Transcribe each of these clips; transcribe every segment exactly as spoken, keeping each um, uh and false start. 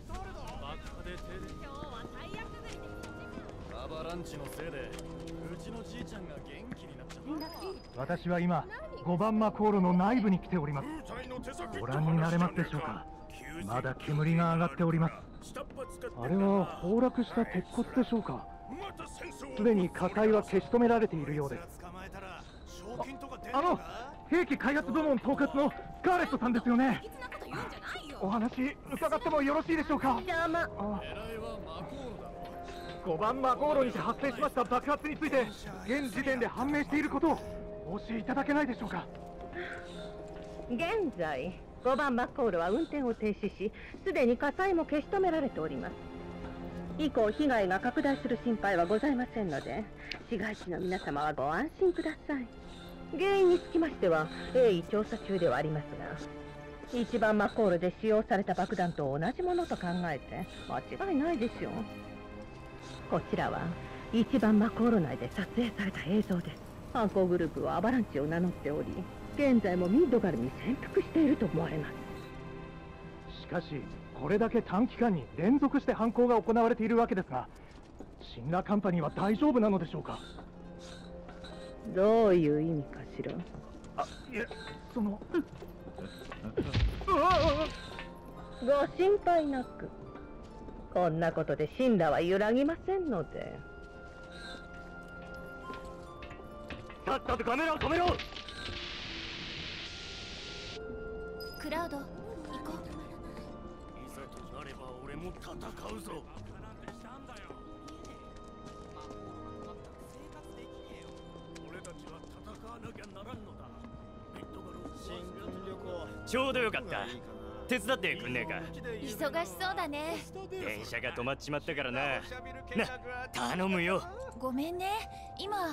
アバランチのせいでうちのじいちゃんが元気になっちゃった。 私は今ごばん魔航路の内部に来ております。ご覧になれますでしょうか。まだ煙が上がっております。あれは崩落した鉄骨でしょうか。すでに火災は消し止められているようです。あ、あの兵器開発部門統括のガーレットさんですよね。お話伺ってもよろしいでしょうか。ごばん魔航路にて発生しました爆発について現時点で判明していることをお教えいただけないでしょうか。 現在ごばん魔航路は運転を停止し、すでに火災も消し止められております。以降被害が拡大する心配はございませんので、市街地の皆様はご安心ください。原因につきましては鋭意調査中ではありますが、一番魔航路で使用された爆弾と同じものと考えて間違いないでしょう。こちらは一番魔航路内で撮影された映像です。犯行グループはアバランチを名乗っており、現在もミッドガルに潜伏していると思われます。 しかしこれだけ短期間に連続して犯行が行われているわけですが、シンラカンパニーは大丈夫なのでしょうか。 どういう意味かしら。 あ、いえ、そのご心配なく。こんなことでシンラは揺らぎませんので。 さっさとカメラを止めろ。 クラウド、行こう。 いざとなれば俺も戦うぞ。俺たちは戦わなきゃならんのだ。ミッドガル新婚旅行ちょうどよかった。手伝ってくんねえか。 忙しそうだね。 電車が止まっちまったからな。な、頼むよ。 ごめんね、今。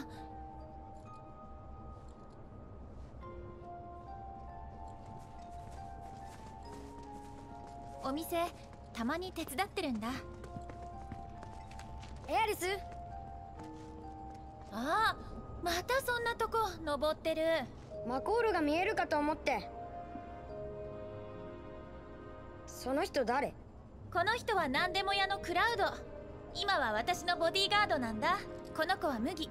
お店たまに手伝ってるんだ。エアリス。ああ、またそんなとこ登ってる。 マコールが見えるかと思って。その人誰？ この人は何でも屋のクラウド。今は私のボディーガードなんだ。この子は麦。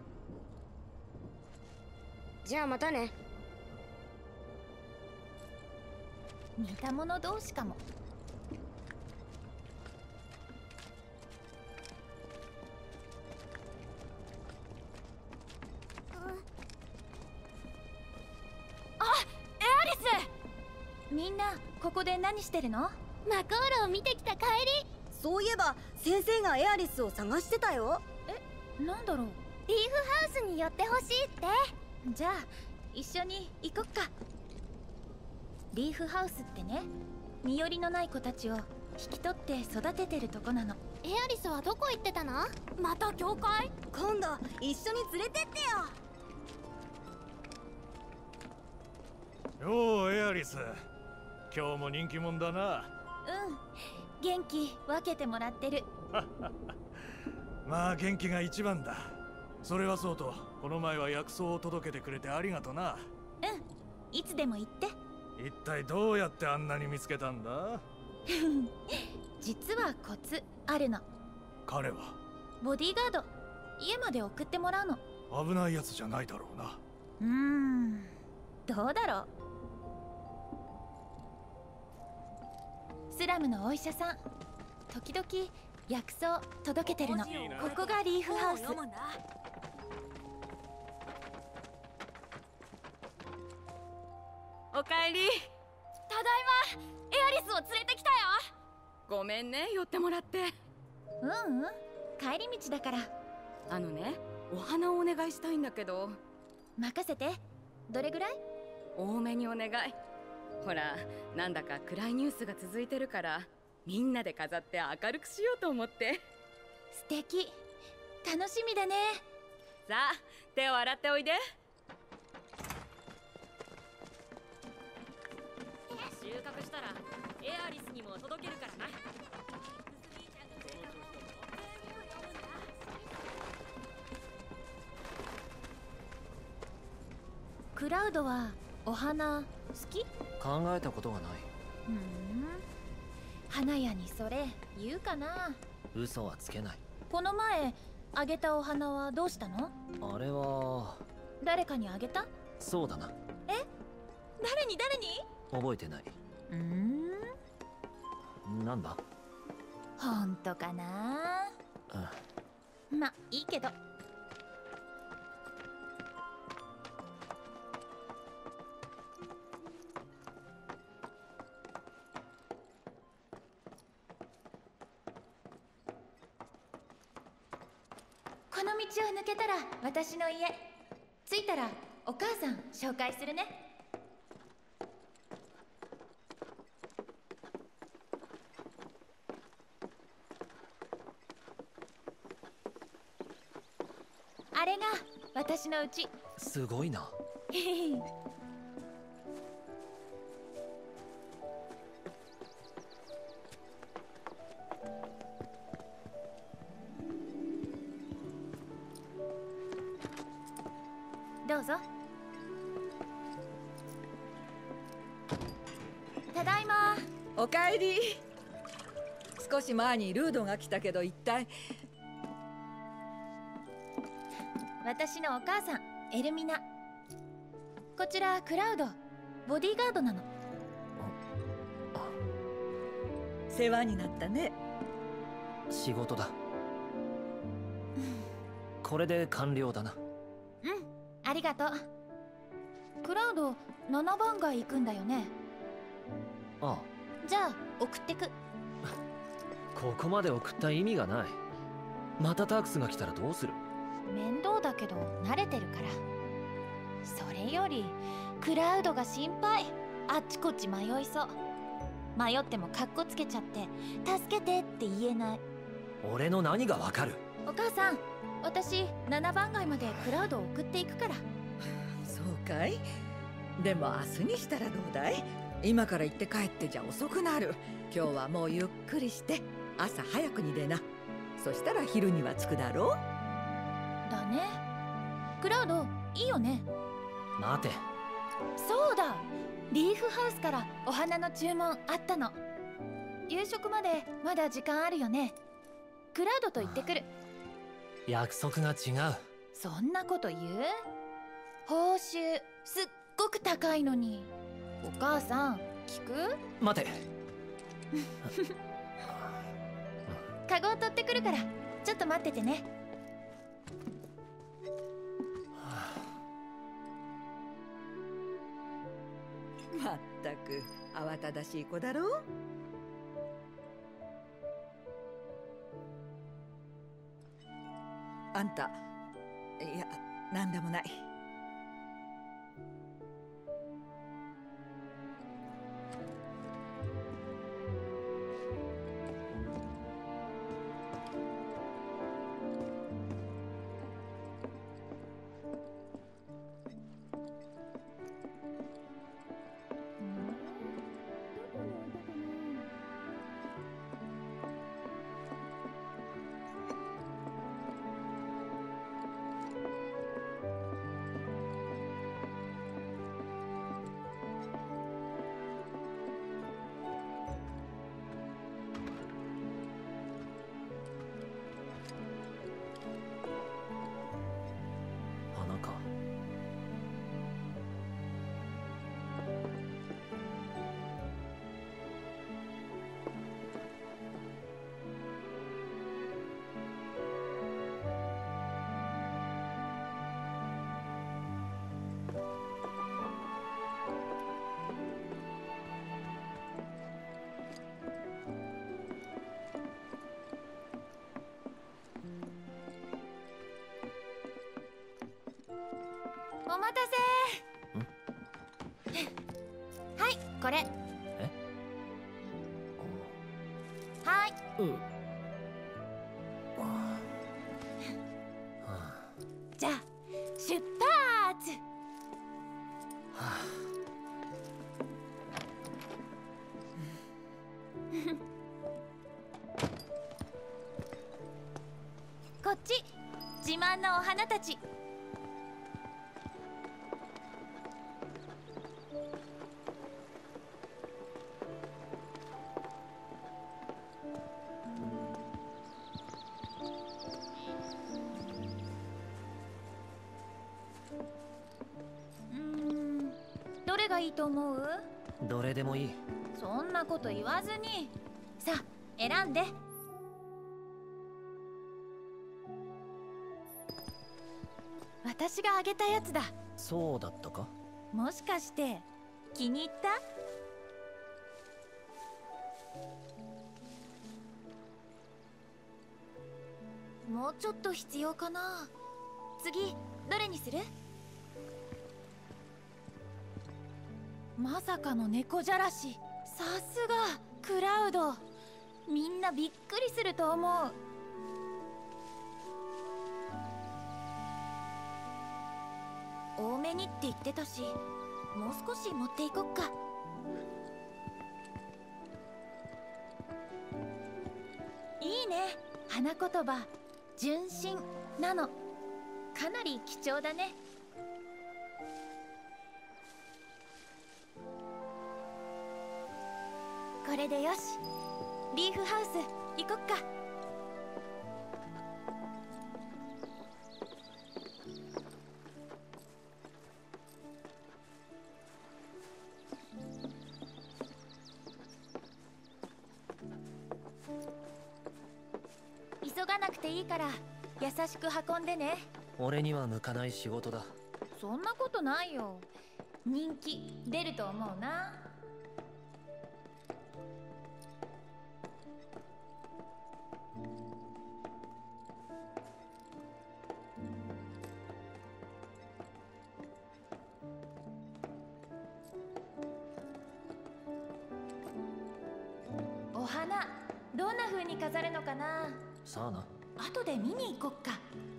じゃあまたね。 似た者同士かも。みんなここで何してるの？ マコールを見てきた帰り。 そういえば先生がエアリスを探してたよ。 え、なんだろう。 リーフハウスに寄ってほしいって。 じゃあ一緒に行こっか。リーフハウスってね、身寄りのない子たちを引き取って育ててるとこなの。 エアリスはどこ行ってたの？また教会？ 今度一緒に連れてってよ。ようエアリス、今日も人気者だな。 うん、元気分けてもらってる。 まあ元気が一番だ。それはそうと、この前は薬草を届けてくれてありがとな。 うん、いつでも言って。 一体どうやってあんなに見つけたんだ？ 実はコツあるの。 彼はボディーガード、家まで送ってもらうの。 危ないやつじゃないだろうな。 うーん、どうだろう。スラムのお医者さん、時々薬草届けてるの。ここがリーフハウス。 おかえり。 ただいま。エアリスを連れてきたよ。 ごめんね、寄ってもらって。 ううん、帰り道だから。 あのね、お花をお願いしたいんだけど。 任せて。どれぐらい？ 多めにお願い。ほら、なんだか暗いニュースが続いてるから、みんなで飾って明るくしようと思って。 素敵。楽しみだね。 さあ、手を洗っておいで。収穫したらエアリスにも届けるからな。 クラウドはお花好き？ 考えたことがない。 ふん、 花屋にそれ言うかな。 嘘はつけない。 この前あげたお花はどうしたの？ あれは誰かにあげた？ そうだな。 え、誰に誰に？ 覚えてない。 うーん、 なんだ？ 本当かな。 うん、 ま、いいけど。この道を抜けたら私の家。着いたらお母さん紹介するね。あれが私の家。 すごいな。 どうぞ。ただいま。 おかえり。少し前にルードが来たけど一体。 私のお母さんエルミナ。こちらクラウド、ボディーガードなの。 世話になったね。 仕事だ。これで完了だな。 うん、ありがとう。クラウドななばん街行くんだよね。 ああ。 じゃあ送ってく。 ここまで送った意味がない。またタークスが来たらどうする？ 面倒だけど慣れてるから。それよりクラウドが心配。あっちこっち迷いそう。迷ってもカッコつけちゃって助けてって言えない。 俺の何がわかる？ お母さん、私ななばん街までクラウドを送っていくから。 そうかい。でも明日にしたらどうだい？今から行って帰ってじゃ遅くなる。今日はもうゆっくりして朝早くに出な。そしたら昼には着くだろう。 だね。クラウドいいよね。 待て。 そうだ、リーフハウスからお花の注文あったの。夕食までまだ時間あるよね。クラウドと行ってくる。 約束が違う。 そんなこと言う？報酬すっごく高いのに。お母さん聞く？ 待て。 カゴを取ってくるからちょっと待っててね。 まったく慌ただしい子だろう。あんた、いや、なんでもない。 お待たせ。はい、これ。 え？ はい。 うん。 じゃあ出発。 はあ、 こっち自慢のお花たち。 れがいいと思う？ どれでもいい。 そんなこと言わずに。さあ選んで。私があげたやつだ。 そうだったか？ もしかして気に入った？もうちょっと必要かな。次どれにする？まさかの猫じゃらし。さすがクラウド。みんなびっくりすると思う。多めにって言ってたし、もう少し持っていこっか。いいね。花言葉純真なの。かなり貴重だね。これでよし。リーフハウス行こっか。急がなくていいから優しく運んでね。 俺には向かない仕事だ。 そんなことないよ。人気出ると思うな。お花どんな風に飾るのかな。 さあな。 後で見に行こっか。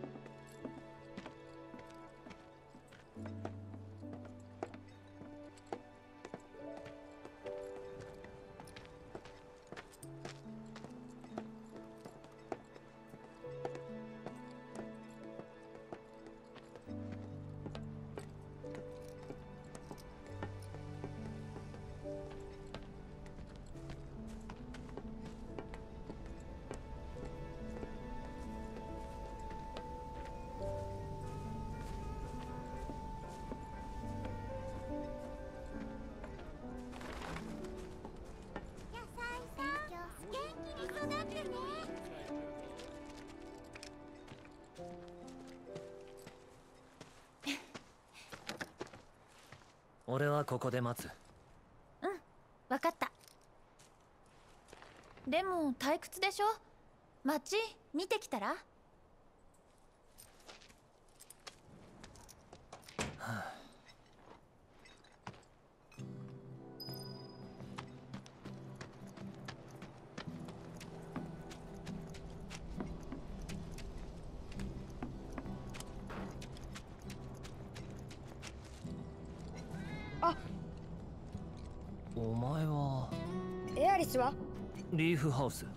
俺はここで待つ。 うん、わかった。でも退屈でしょ。街見てきたら？はあ、お前は？ エアリスは？ リーフハウス。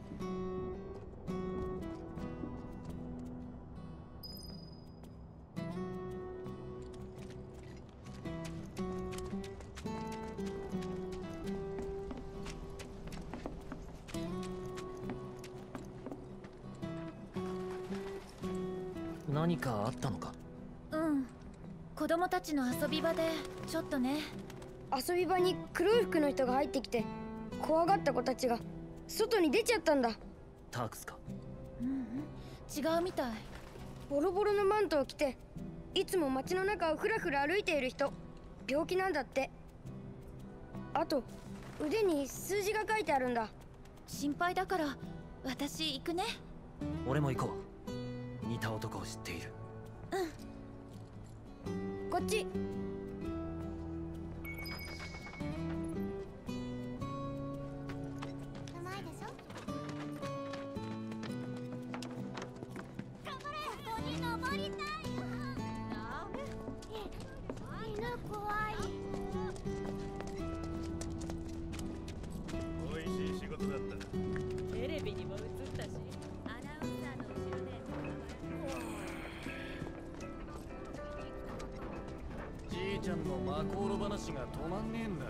何かあったのか？ うん、子供たちの遊び場でちょっとね。 遊び場に黒い服の人が入ってきて、怖がった子たちが外に出ちゃったんだ。 タークスか？ うんうん、違うみたい。 ボロボロのマントを着て、いつも街の中をふらふら歩いている人。病気なんだって。あと腕に数字が書いてあるんだ。 心配だから私行くね。 俺も行こう。似た男を知っている。 うん、こっち。 ちゃんのマコーロ話が止まんねえんだ。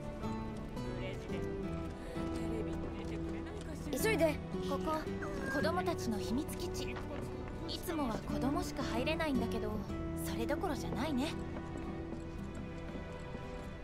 急いで。 ここ子供たちの秘密基地。いつもは子供しか入れないんだけど、それどころじゃないね。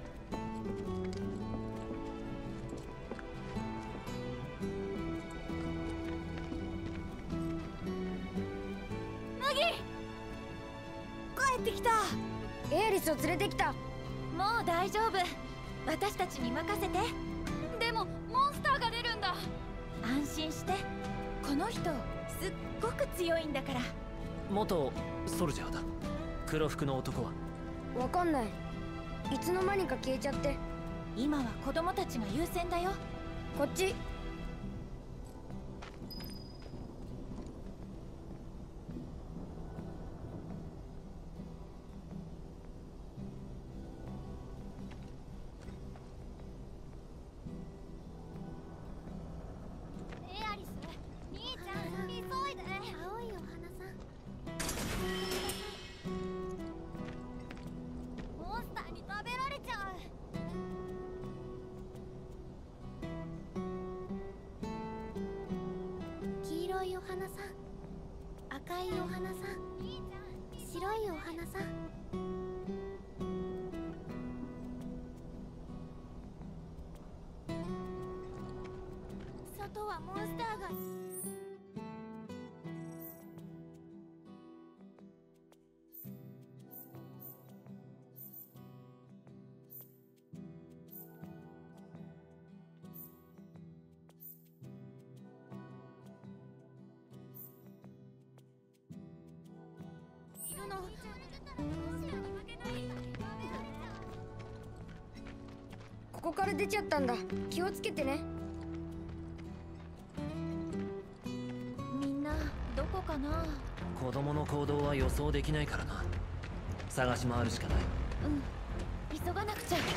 リスを連れてきた。 もう大丈夫、私たちに任せて。 でもモンスターが出るんだ。 安心して、この人すっごく強いんだから。 元ソルジャーだ。黒服の男はわかんない。いつの間にか消えちゃって。 今は子供たちが優先だよ。 こっち。 エアリス、兄ちゃん急いで。青いお花さん。モンスターに食べられちゃう。黄色いお花さん、赤いお花さん、白いお花さん。外はモンスターが。いるの。 ここから出ちゃったんだ。気をつけてね。 みんなどこかな。 子供の行動は予想できないからな。探し回るしかない。 うん、急がなくちゃ。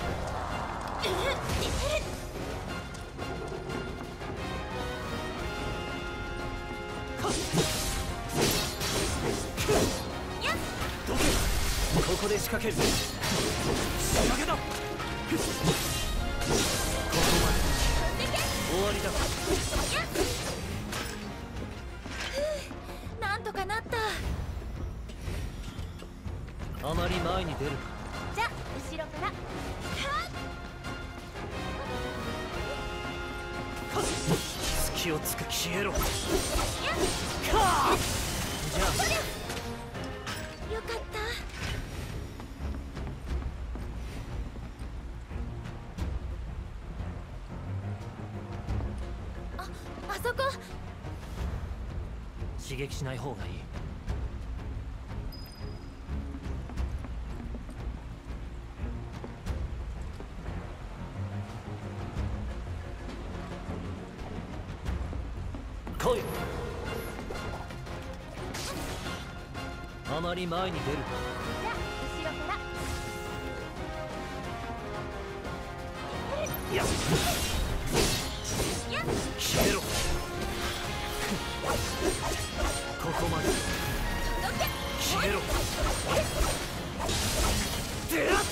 ここで仕掛ける。仕掛けだ。ここまで。終わりだ。 なんとかなった。 あまり前に出る。 じゃあ後ろから。 隙をつく。消えろ。かあ。じゃあよかった。あ、あそこ。 刺激しない方がいい。来い。あまり前に出る。 じゃあ後ろから。 いや、消えろ。ここまで。消えろ。出らっ。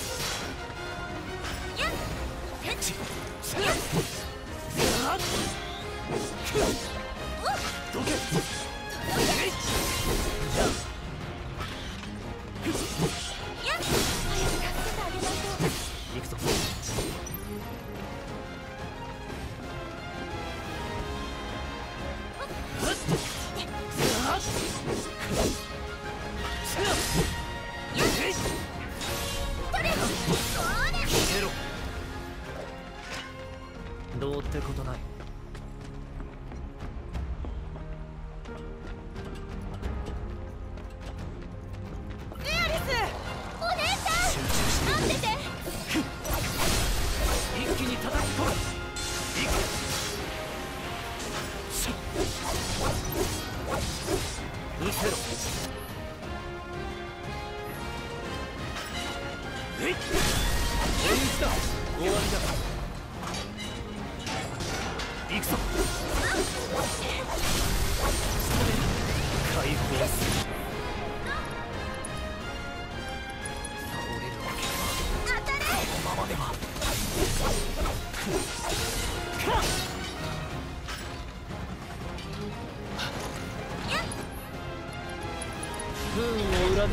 どけ。行くぞ。どうってことない。 エアリス、お姉さん、待ってて。 一気に叩き込む。見せろ。えい。レイズだ。終わりだ。行くぞ。解放する。倒れるわけは。当たれ。このままでは。不運を恨む。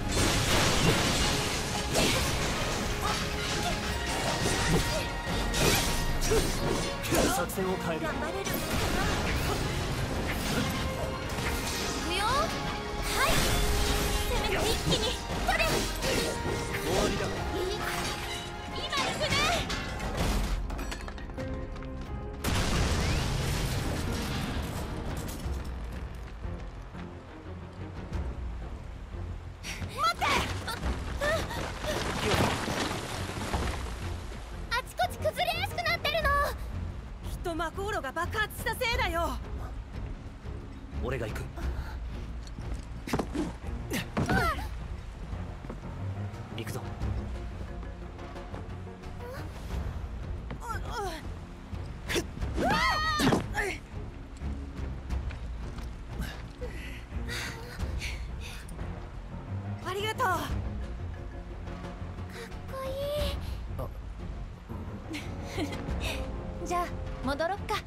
作戦を変える。 頑張れるかな。行くよ。はい。攻めて一気に。これ。 終わりとマコーロが爆発したせいだよ。 俺が行く。行くぞ。 ありがとう。かっこいい。 じゃあ戻ろっか。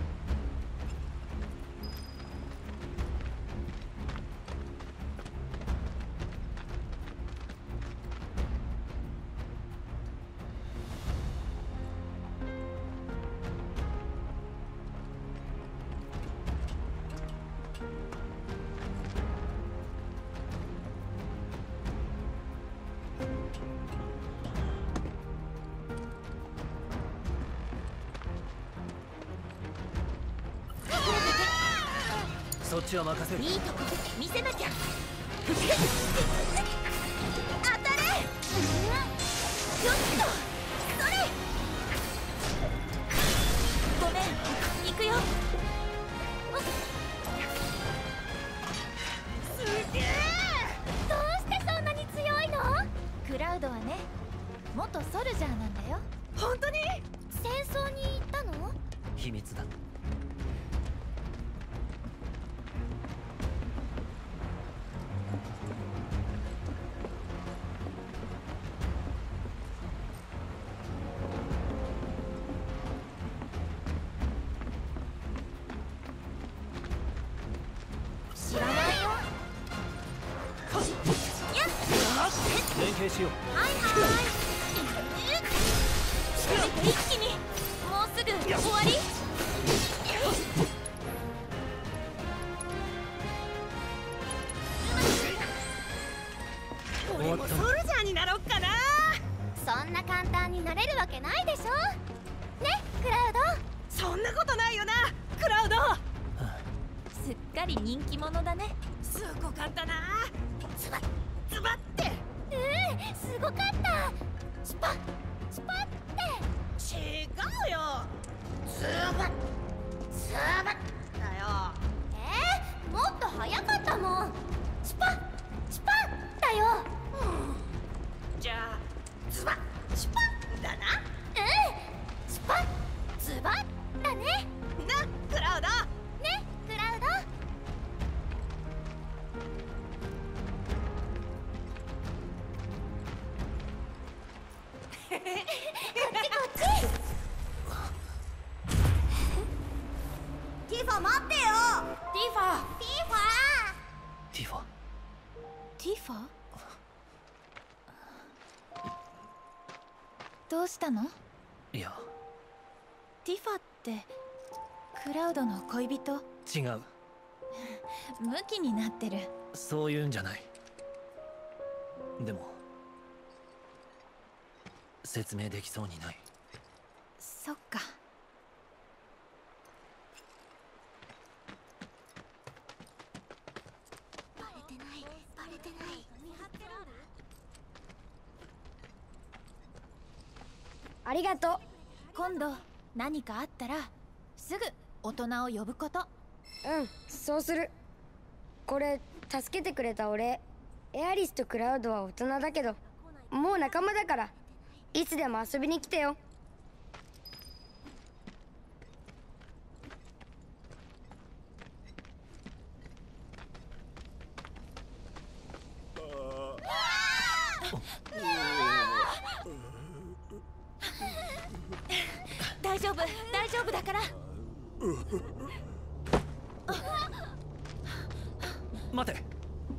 そっちは任せる。 いいとこ見せなきゃ。当たれ。ちょっとそれ。ごめん、行くよ。すげえ。 どうしてそんなに強いの？ クラウドはね、元ソルジャーなんだよ。 本当に？ 戦争に行ったの？ 秘密だ。 知らないよ。 連携しよう。 はいはい。一気に。もうすぐ終わり。 俺もソルジャーになろっかな。 そんな簡単になれるわけないでしょ。ね、クラウド。 そんなことないよな、クラウド。 すっかり人気者だね。 すごかったな。ズバッズバッって。 うん、すごかった。スパッスパッって。 違うよ。ズバッズバッだよ。 えー、もっと早かったもん。スパッスパッだよ。 うん、じゃあズバッスパッだな。 うん、スパッズバッだね。 な、クラウド。 ね、クラウド。こっちこっち。 ティファ待ってよ。 ティファティファティファティファどうしたの？ いや、 ティファってクラウドの恋人？ 違う。 ムキになってる。 そういうんじゃない。でも説明できそうにない。 そっか。 バレてないバレてない。 ありがとう。 今度何かあったらすぐ大人を呼ぶこと。 うん、そうする。これ助けてくれたお礼。エアリスとクラウドは大人だけどもう仲間だから、いつでも遊びに来てよ。 大丈夫大丈夫だから。 待て。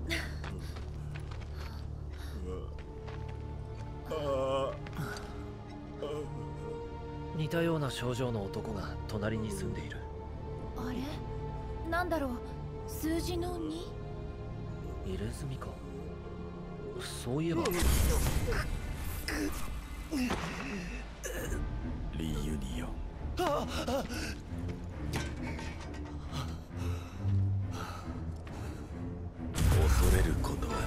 似たような症状の男が隣に住んでいる。 あれなんだろう、数字のに？ 入れ墨か。そういえばリユニオン。 ああ、 恐れることはない。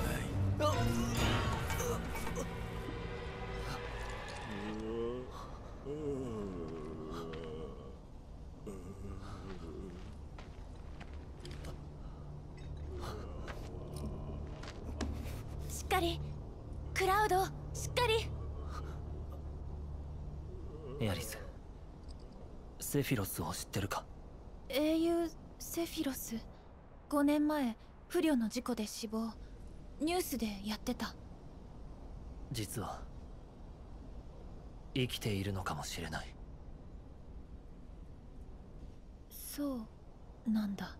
りクラウド、しっかり。 エアリス、セフィロスを知ってるか？ 英雄セフィロス、ごねんまえ不慮の事故で死亡。ニュースでやってた。 実は生きているのかもしれない。 そうなんだ。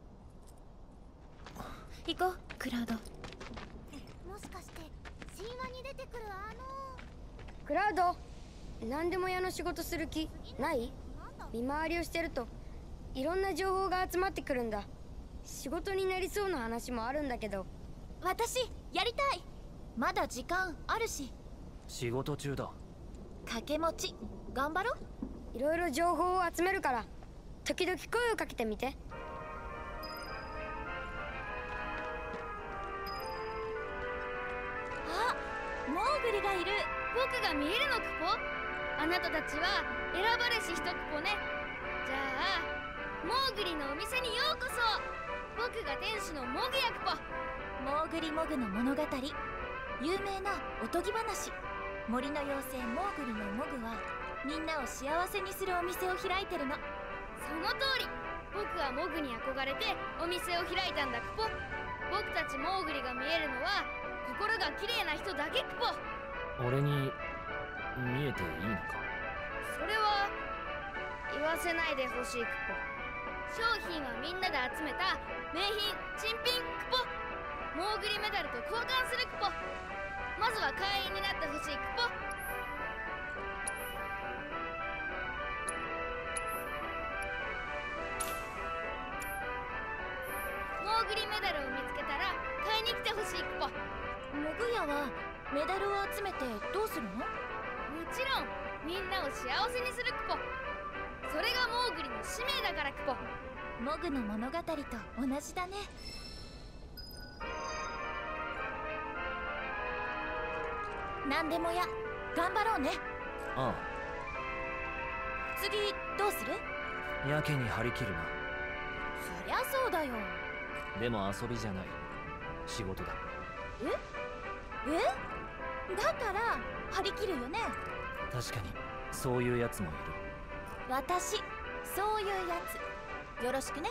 行こうクラウド。 もしかして神話に出てくるあのクラウド、何でも屋の仕事する気ない？見回りをしてるといろんな情報が集まってくるんだ。仕事になりそうな話もあるんだけど。 私やりたい。まだ時間あるし。 仕事中だ。 掛け持ち頑張ろう。 いろいろ情報を集めるから時々声をかけてみて。 あ、モーグリがいる。 僕が見えるのクポ。あなたたちは選ばれし人クポね。じゃあモーグリのお店にようこそ。僕が店主のモグヤクポ。 モーグリモグの物語、有名なおとぎ話。森の妖精モーグリのモグはみんなを幸せにするお店を開いてるの。 その通り。僕はモグに憧れてお店を開いたんだクポ。僕たちモーグリが見えるのは心が綺麗な人だけクポ。 俺に見えていいのか？ それは言わせないでほしいクポ。商品はみんなで集めた名品珍品クポ。モーグリメダルと交換するクポ。まずは会員になってほしいクポ。モーグリメダルを見つけたら買いに来てほしいクポ。 モグヤはメダルを集めてどうするの？ もちろんみんなを幸せにするクポ。それがモーグリの使命だからクポ。 モグの物語と同じだね。何でもや頑張ろうね。 ああ。 次どうする？ やけに張り切るな。 そりゃそうだよ。 でも遊びじゃない、仕事だ。 え？え？だから張り切るよね。 確かにそういうやつもいる。 私そういうやつよろしくね。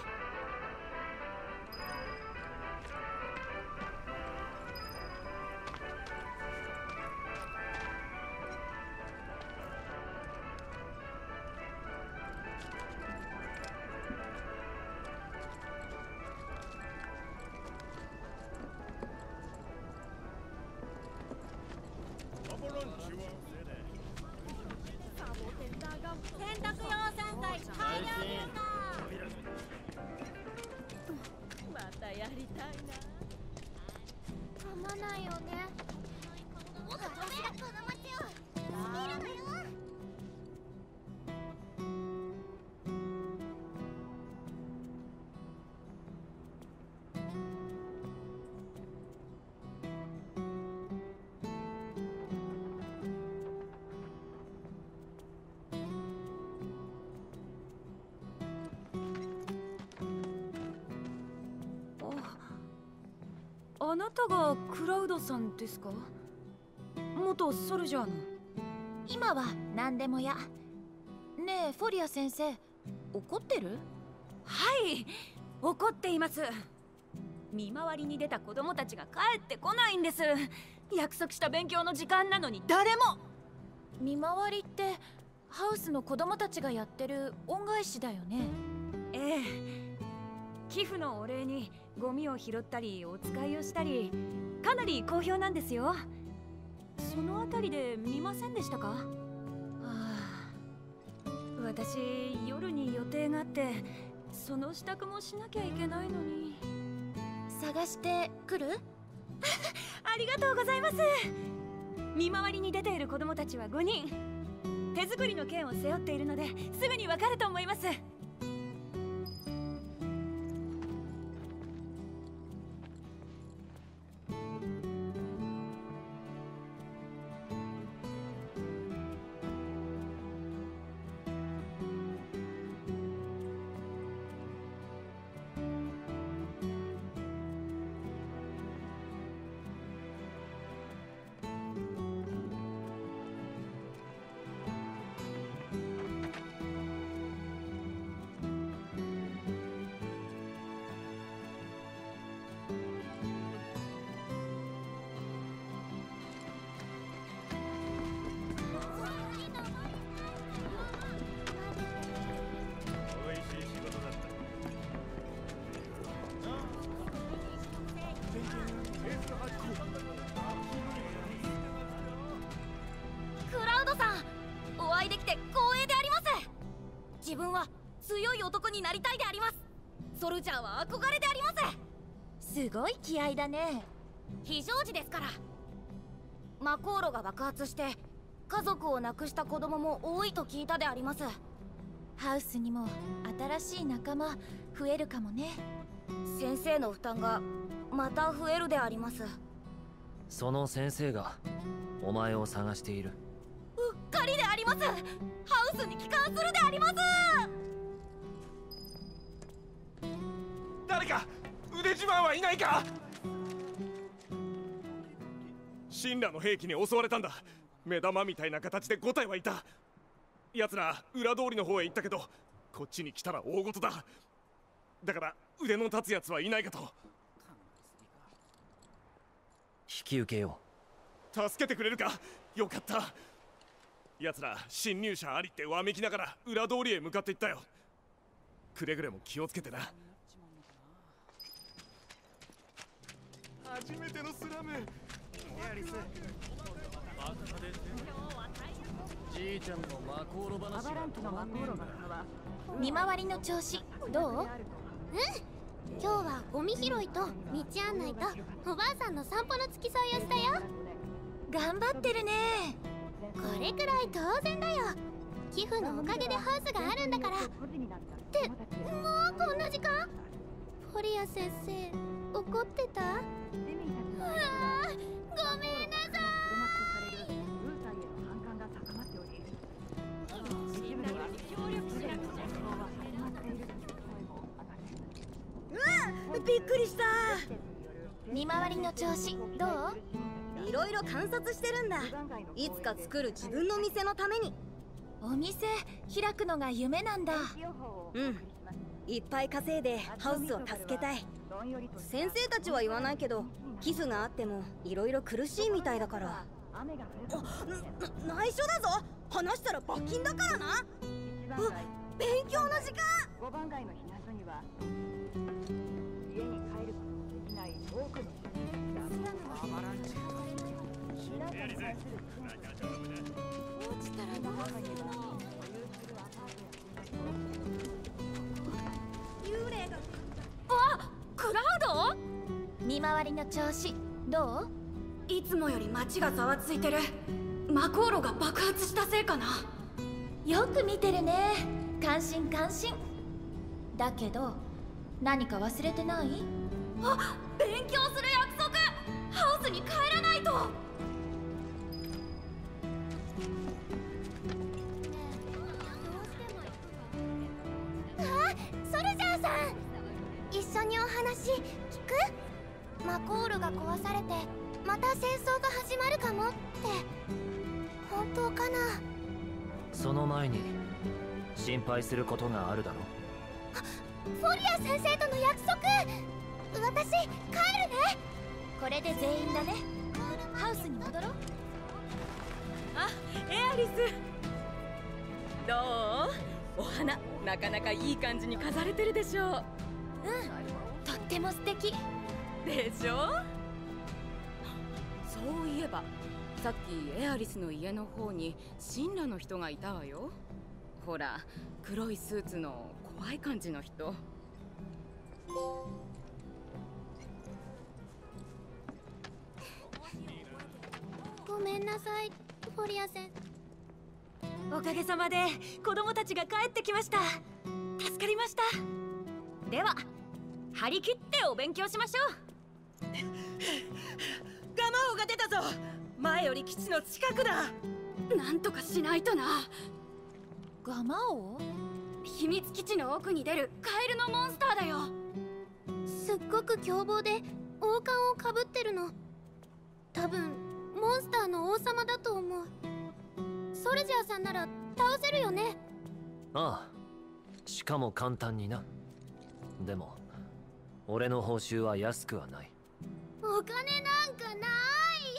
あなたがクラウドさんですか？元ソルジャーの。 今は何でもや。ねえフォリア先生、怒ってる？ はい、怒っています。見回りに出た子供たちが帰ってこないんです。約束した勉強の時間なのに誰も。 見回りってハウスの子供たちがやってる恩返しだよね。 ええ、寄付のお礼にゴミを拾ったりお使いをしたり、かなり好評なんですよ。そのあたりで見ませんでしたか？はあ、私夜に予定があってその支度もしなきゃいけないのに。 探してくる？ ありがとうございます。見回りに出ている子供たちはごにん。手作りの剣を背負っているのですぐにわかると思います。 自分は強い男になりたいであります。ソルジャーは憧れであります。 すごい気合だね。 非常時ですから。マコーロが爆発して家族を亡くした子供も多いと聞いたであります。 ハウスにも新しい仲間増えるかもね。 先生の負担がまた増えるであります。 その先生がお前を探している。 うっかりであります。ハウスに帰還するであります。 誰か腕自慢はいないか。神羅の兵器に襲われたんだ。目玉みたいな形でご体はいた。奴ら裏通りの方へ行ったけど、こっちに来たら大事だ。だから腕の立つ奴はいないかと。 引き受けよう。助けてくれるか。よかった。奴ら侵入者ありってわめきながら裏通りへ向かっていったよ。くれぐれも気をつけてな。初めてのスラム。 じいちゃんのマコーロ話が止まんねえんだ。 見回りの調子どう？うん、 今日はゴミ拾いと道案内とおばあさんの散歩の付き添いをしたよ。 頑張ってるね。 これくらい当然だよ。寄付のおかげでハウスがあるんだから。ってもうこんな時間？フォリア先生怒ってた？うわあ、ごめんなさい。 うわ、びっくりした。 見回りの調子どう？ いろいろ観察してるんだ。いつか作る自分の店のために。 お店開くのが夢なんだ。 うん、いっぱい稼いでハウスを助けたい。先生たちは言わないけど、寄付があってもいろいろ苦しいみたいだから。あ、な内緒だぞ。話したら罰金だからな。う、勉強の時間。ごばん街の避難所には家に帰ることのできない多くの落ちたらどうするの？幽霊が。 あ、クラウド？見回りの調子どう？ いつもより街がざわついてる。マコーロが爆発したせいかな。 よく見てるね。感心感心。だけど何か忘れてない？ あ、勉強する約束。ハウスに帰らないと。 あ、ソルジャーさん、一緒にお話聞く？マコールが壊されてまた戦争が始まるかもって本当かな？ その前に心配することがあるだろう。 フォリア先生との約束。私帰るね。 これで全員だね。ハウスに戻ろう。 あ、エアリスどう？お花なかなかいい感じに飾れてるでしょう。うん、 とっても素敵でしょ。そういえばさっきエアリスの家の方に神羅の人がいたわよ。ほら、黒いスーツの怖い感じの人。 ごめんなさい、フォリア先生。おかげさまで子供たちが帰ってきました。助かりました。では張り切ってお勉強しましょう。ガマ王が出たぞ。前より基地の近くだ。なんとかしないとな。 ガマ王？ 秘密基地の奥に出るカエルのモンスターだよ。 すっごく凶暴で王冠をかぶってるの。多分モンスターの王様だと思う。ソルジャーさんなら倒せるよね。 ああ、しかも簡単にな。でも俺の報酬は安くはない。 お金なんかない。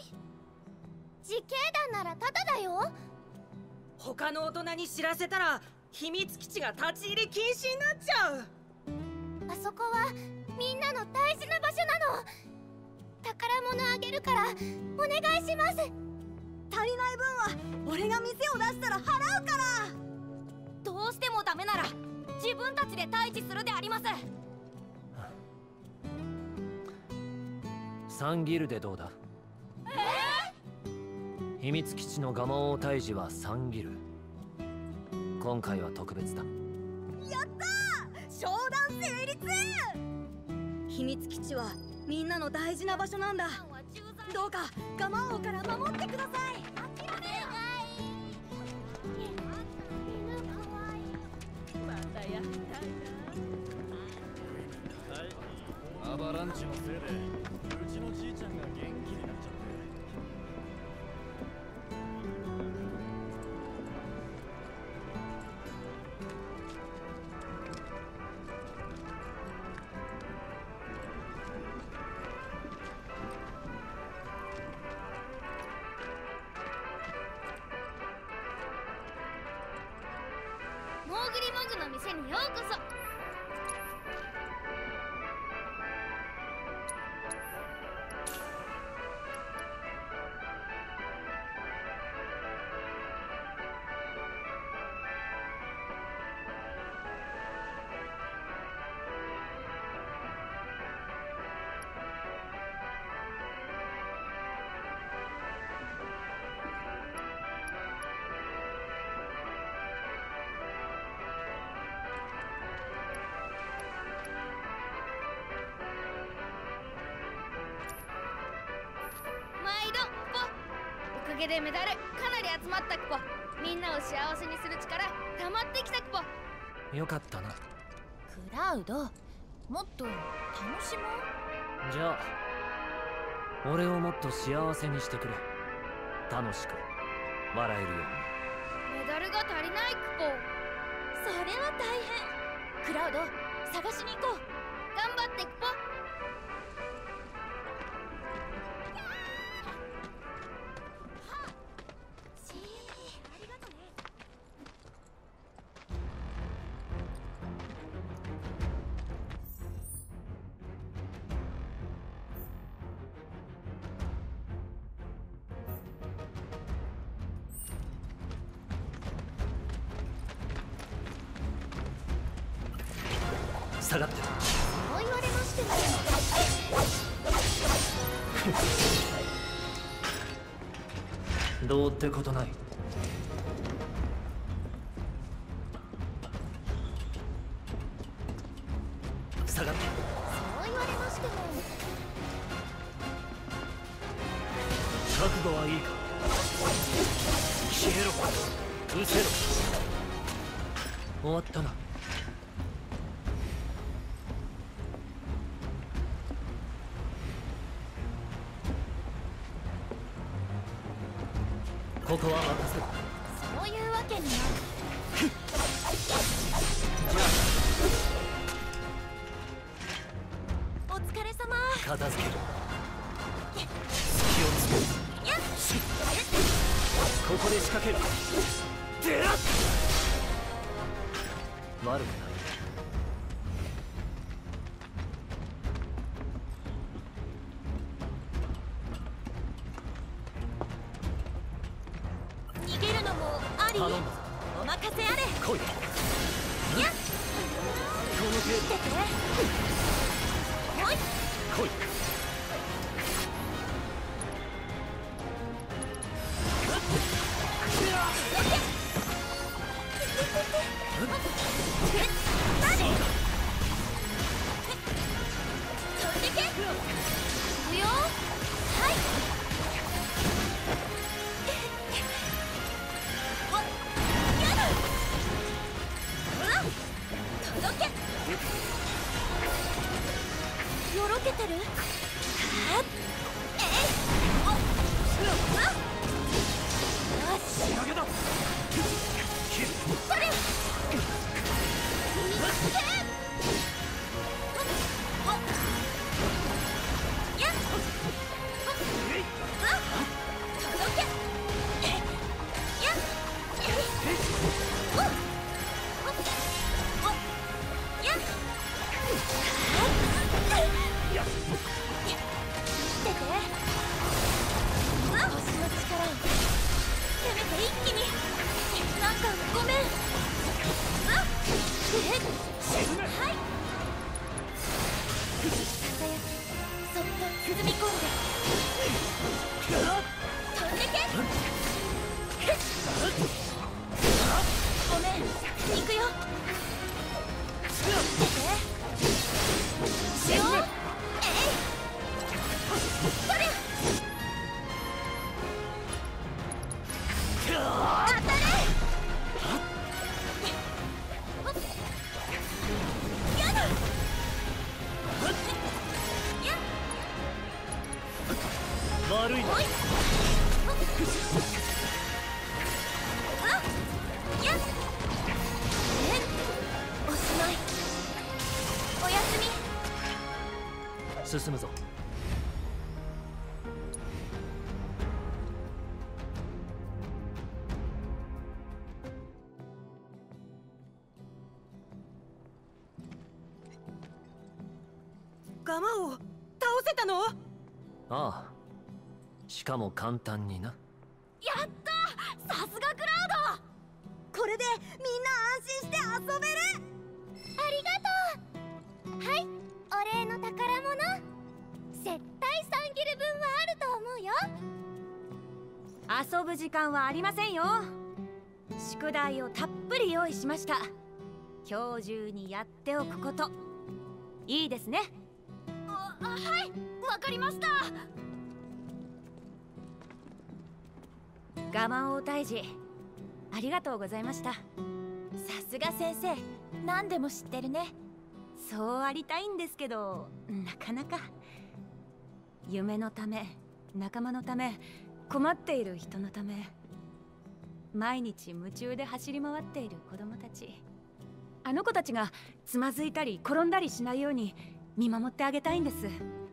自警団ならタダだよ。 他の大人に知らせたら秘密基地が立ち入り禁止になっちゃう。 あそこはみんなの大事な場所なの。宝物あげるからお願いします。 足りない分は俺が店を出したら払うから。 どうしてもダメなら自分たちで退治するであります。 サンギルでどうだ？ えー、秘密基地のガマオ退治はサンギル。今回は特別だ。 やったー、商談成立。秘密基地はみんなの大事な場所なんだ。どうかガマ王から守ってください。 またやったな。 アバランチのせいでうちのじいちゃんが元気になっちゃって。 モーグリモグの店にようこそ。毎度クポ。おかげでメダルかなり集まったクポ。みんなを幸せにする力溜まってきたクポ。 よかったな。 クラウド、もっと楽しもう。 じゃあ俺をもっと幸せにしてくれ。楽しく笑えるように。 メダルが足りないクポ。 それは大変。クラウド、探しに行こう。 頑張ってクポ。 下がって。 そう言われましても。 どうってことない。下がって。 そう言われましても。 覚悟はいいか。消えろ、失せろ。終わったな。ここは任せろ。 そういうわけには。お疲れ様。 片付ける。隙をつける。 やっここで仕掛ける。出らっ悪くない。 逃げるのもあり。 頼むぞ。 お任せあれ。 来い。 やっこの程度。 来てくれ。おい来い。 よろけてる？仕上げだ。 進むぞ。 ガマを倒せたの？ ああ、しかも簡単にな。 やった！さすがクラウド！これでみんな安心して遊べる！ ありがとう。はい、お礼の宝物。絶対さんギル分はあると思うよ。 遊ぶ時間はありませんよ。宿題をたっぷり用意しました。今日中にやっておくこと。いいですね。 あ、はい、わかりました。 ガマン王退治、ありがとうございました。さすが先生、何でも知ってるね。 そうありたいんですけど、なかなか。夢のため、仲間のため、困っている人のため、毎日夢中で走り回っている子供たち、あの子たちがつまずいたり転んだりしないように見守ってあげたいんです。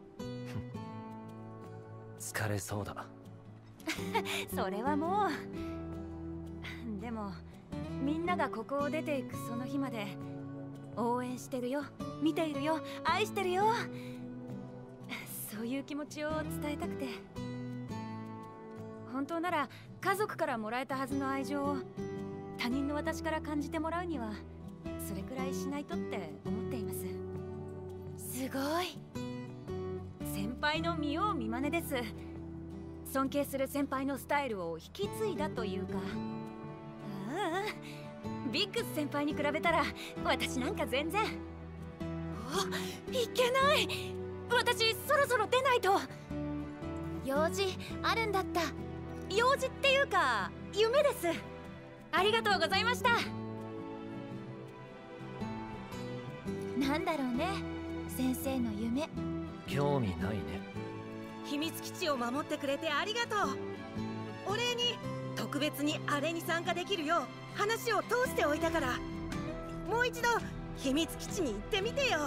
疲れそうだ。 それはもう。でもみんながここを出ていくその日まで応援してるよ、見ているよ、愛してるよ、そういう気持ちを伝えたくて。本当なら家族からもらえたはずの愛情を他人の私から感じてもらうにはそれくらいしないとって思っています。 すごい。 先輩の見よう見まねです。尊敬する先輩のスタイルを引き継いだというか。ああ、ビッグス先輩に比べたら私なんか全然。あ、いけない、私そろそろ出ないと。 用事あるんだった。 用事っていうか夢です。ありがとうございました。 なんだろうね、先生の夢。 興味ないね。 秘密基地を守ってくれてありがとう。お礼に特別にあれに参加できるよう話を通しておいたから、もう一度秘密基地に行ってみてよ。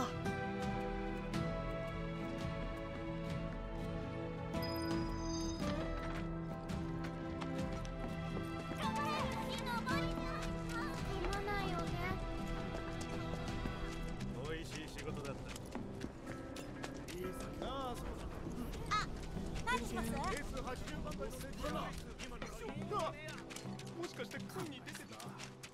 美味しい仕事だった。いいさなあ、そうだ。 あ、何します？ エースはちじゅうばん台の設置だな。今のショック。もしかして訓に出てた？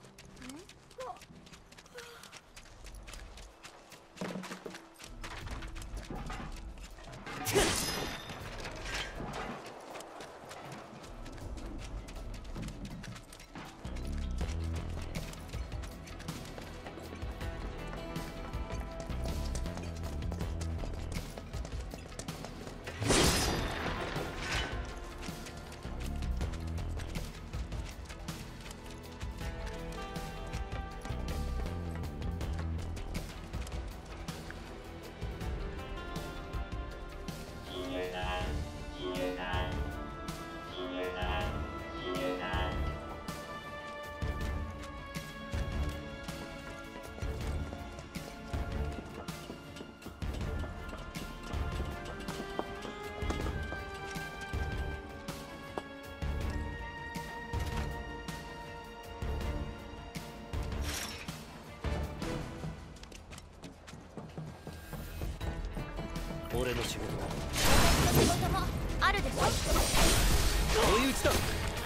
俺の仕事だ。 私の仕事もあるでしょ。 追い打ちだ。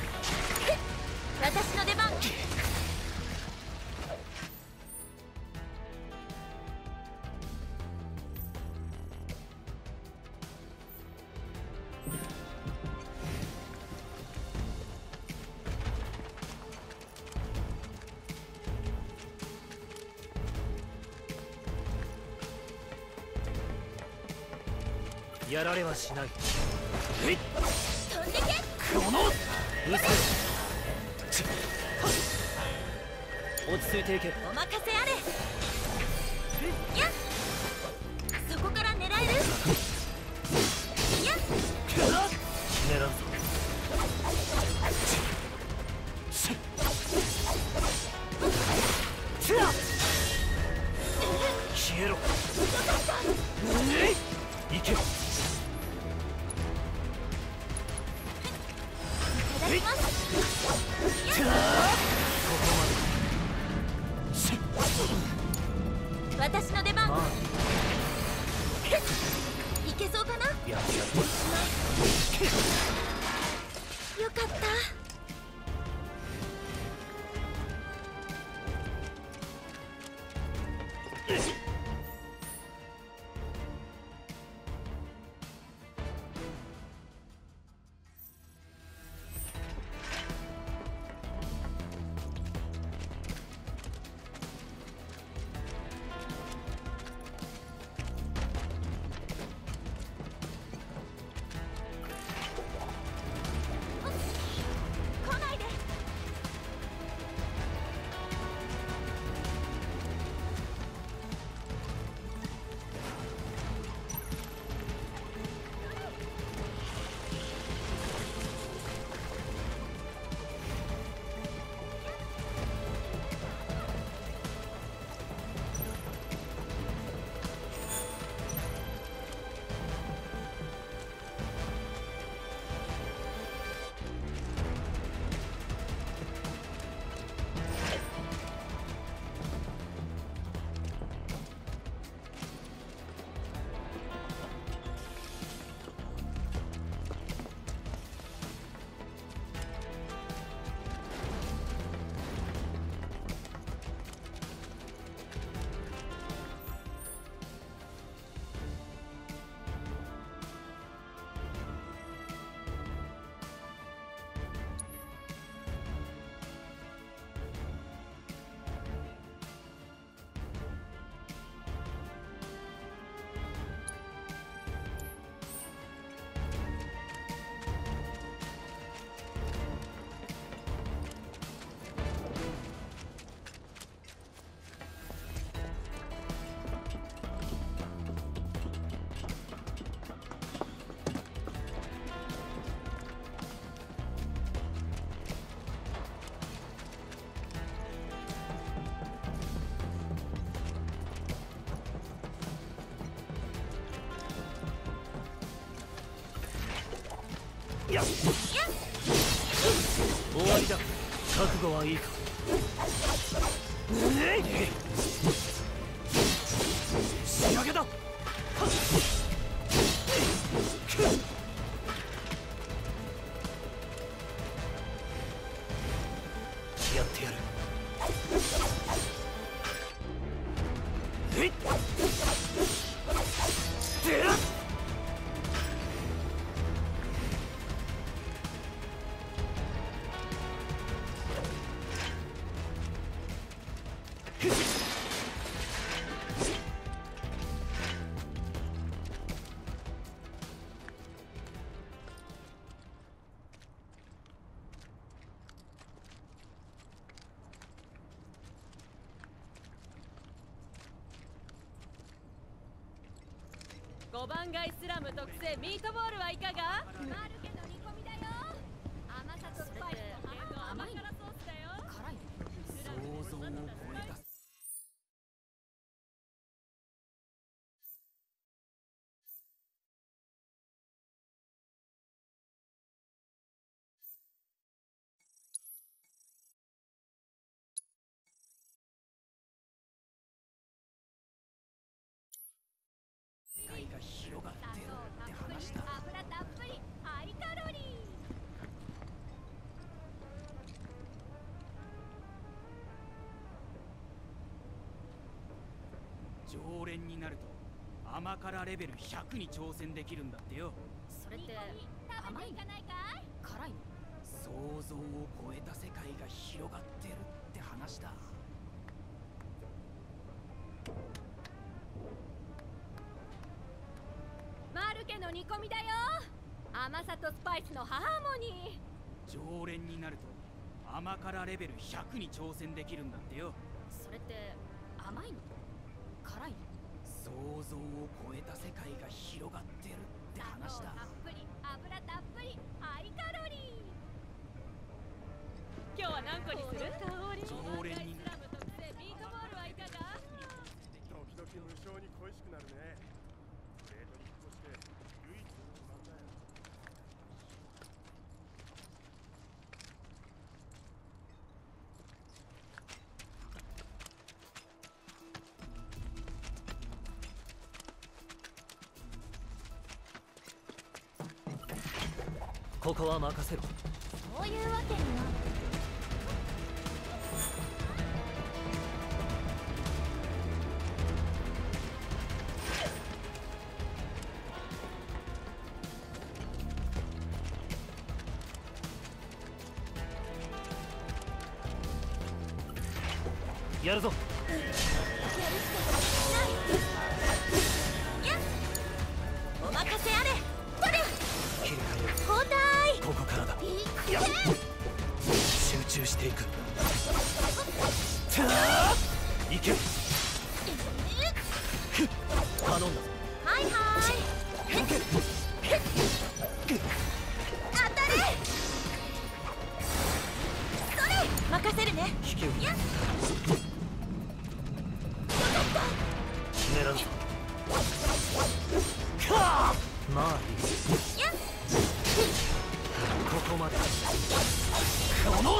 私の出番。 やられはしない。 飛んでけ。 このうせ落ち着いていけ。 お任せあれ。やっ、そこから狙える。やっ、 狙うぞ。消えろ。 行け。 私の出番。いけそうかな。 やってやって。 よかった。 やっ終わりだ。覚悟はいいか。仕上げだ。やってやる。えっごばん街スラム特製ミートボールはいかが？ マルケの煮込みだよ。甘さとスパイスと甘辛ソースだよ。辛いの？ 想像を超えた。世界が広がってるって話だ。 油たっぷりハイカロリー。 常連になると甘辛レベルひゃくに挑戦できるんだってよ。 それって甘いんかないかい？ 辛いの？想像を超えた世界が広がってるって話だ。 マルケの煮込みだよ。甘さとスパイスのハーモニー。 常連になると甘辛レベルひゃくに挑戦できるんだってよ。 それって甘いの？辛いの？ 想像を超えた世界が広がってるって話だ。 たっぷり油たっぷりハイカロリー。 今日は何個にする？ 常連にスラム特製ミートボールはいかが？ 時々無性に恋しくなるね。デートに引っ越してここは任せろ。 そういうわけには。 やるぞ。 お任せあれ。それ切り替えよ交代。 う。ここからだ。やっ集中していく。いけ。頼んだぞ。 はいはい動け。 当たれ。それ任せるね。 引けよ。 やっ狙うぞ。かあまあいい。 やっここまで。この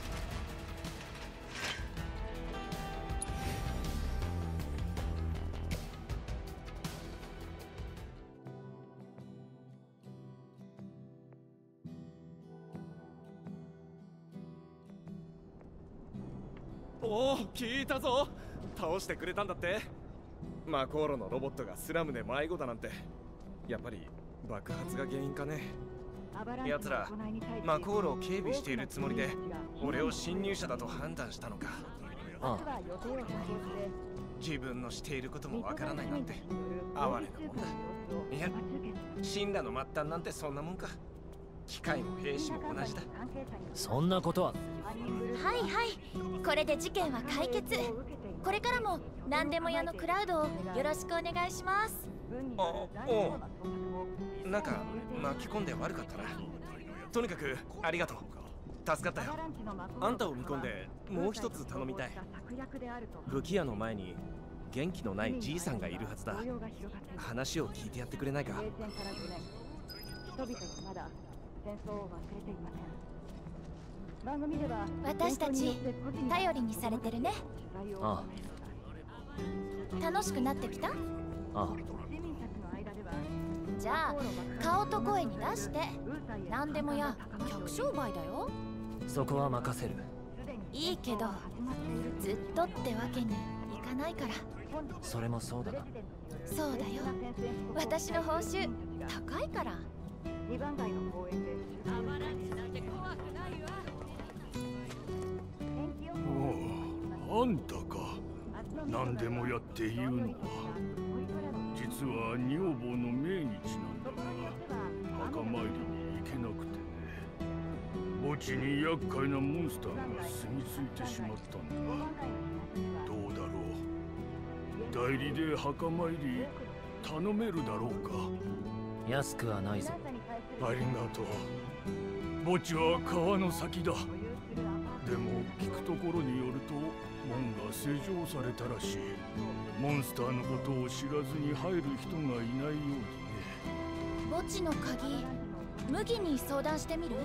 おお、聞いたぞ。倒してくれたんだって。マコーロのロボットがスラムで迷子だなんて。やっぱり爆発が原因かね。奴らマコーロを警備しているつもりで俺を侵入者だと判断したのか。 ああ、 自分のしていることもわからないなんて哀れなもんだ。いや、死んだの末端なんてそんなもんか。機械も兵士も同じだ。 そんなことは。 はいはい、これで事件は解決。これからも何でも屋のクラウドをよろしくお願いします。 あ、おう。なんか巻き込んで悪かったな。とにかくありがとう。助かったよ。あんたを見込んでもう一つ頼みたい。武器屋の前に元気のないじいさんがいるはずだ。話を聞いてやってくれないか。 私たち頼りにされてるね。 ああ、楽しくなってきた？ ああ。 じゃあ顔と声に出して何でもや客商売だよ。 そこは任せる。 いいけどずっとってわけにいかないから。 それもそうだな。 そうだよ、私の報酬高いから。にばん街の公園でおお、あんたか。何でもやって言うのは実は女房の命日なんだが墓参りに行けなくてね。墓地に厄介なモンスターが住み着いてしまったんだ。どうだろう。代理で墓参り頼めるだろうか。 安くはないぞ。 ありがとう。墓地は川の先だ。でも聞くところによると門が施錠されたらしい。モンスターのことを知らずに入る人がいないようにね。 墓地の鍵、麦に相談してみる？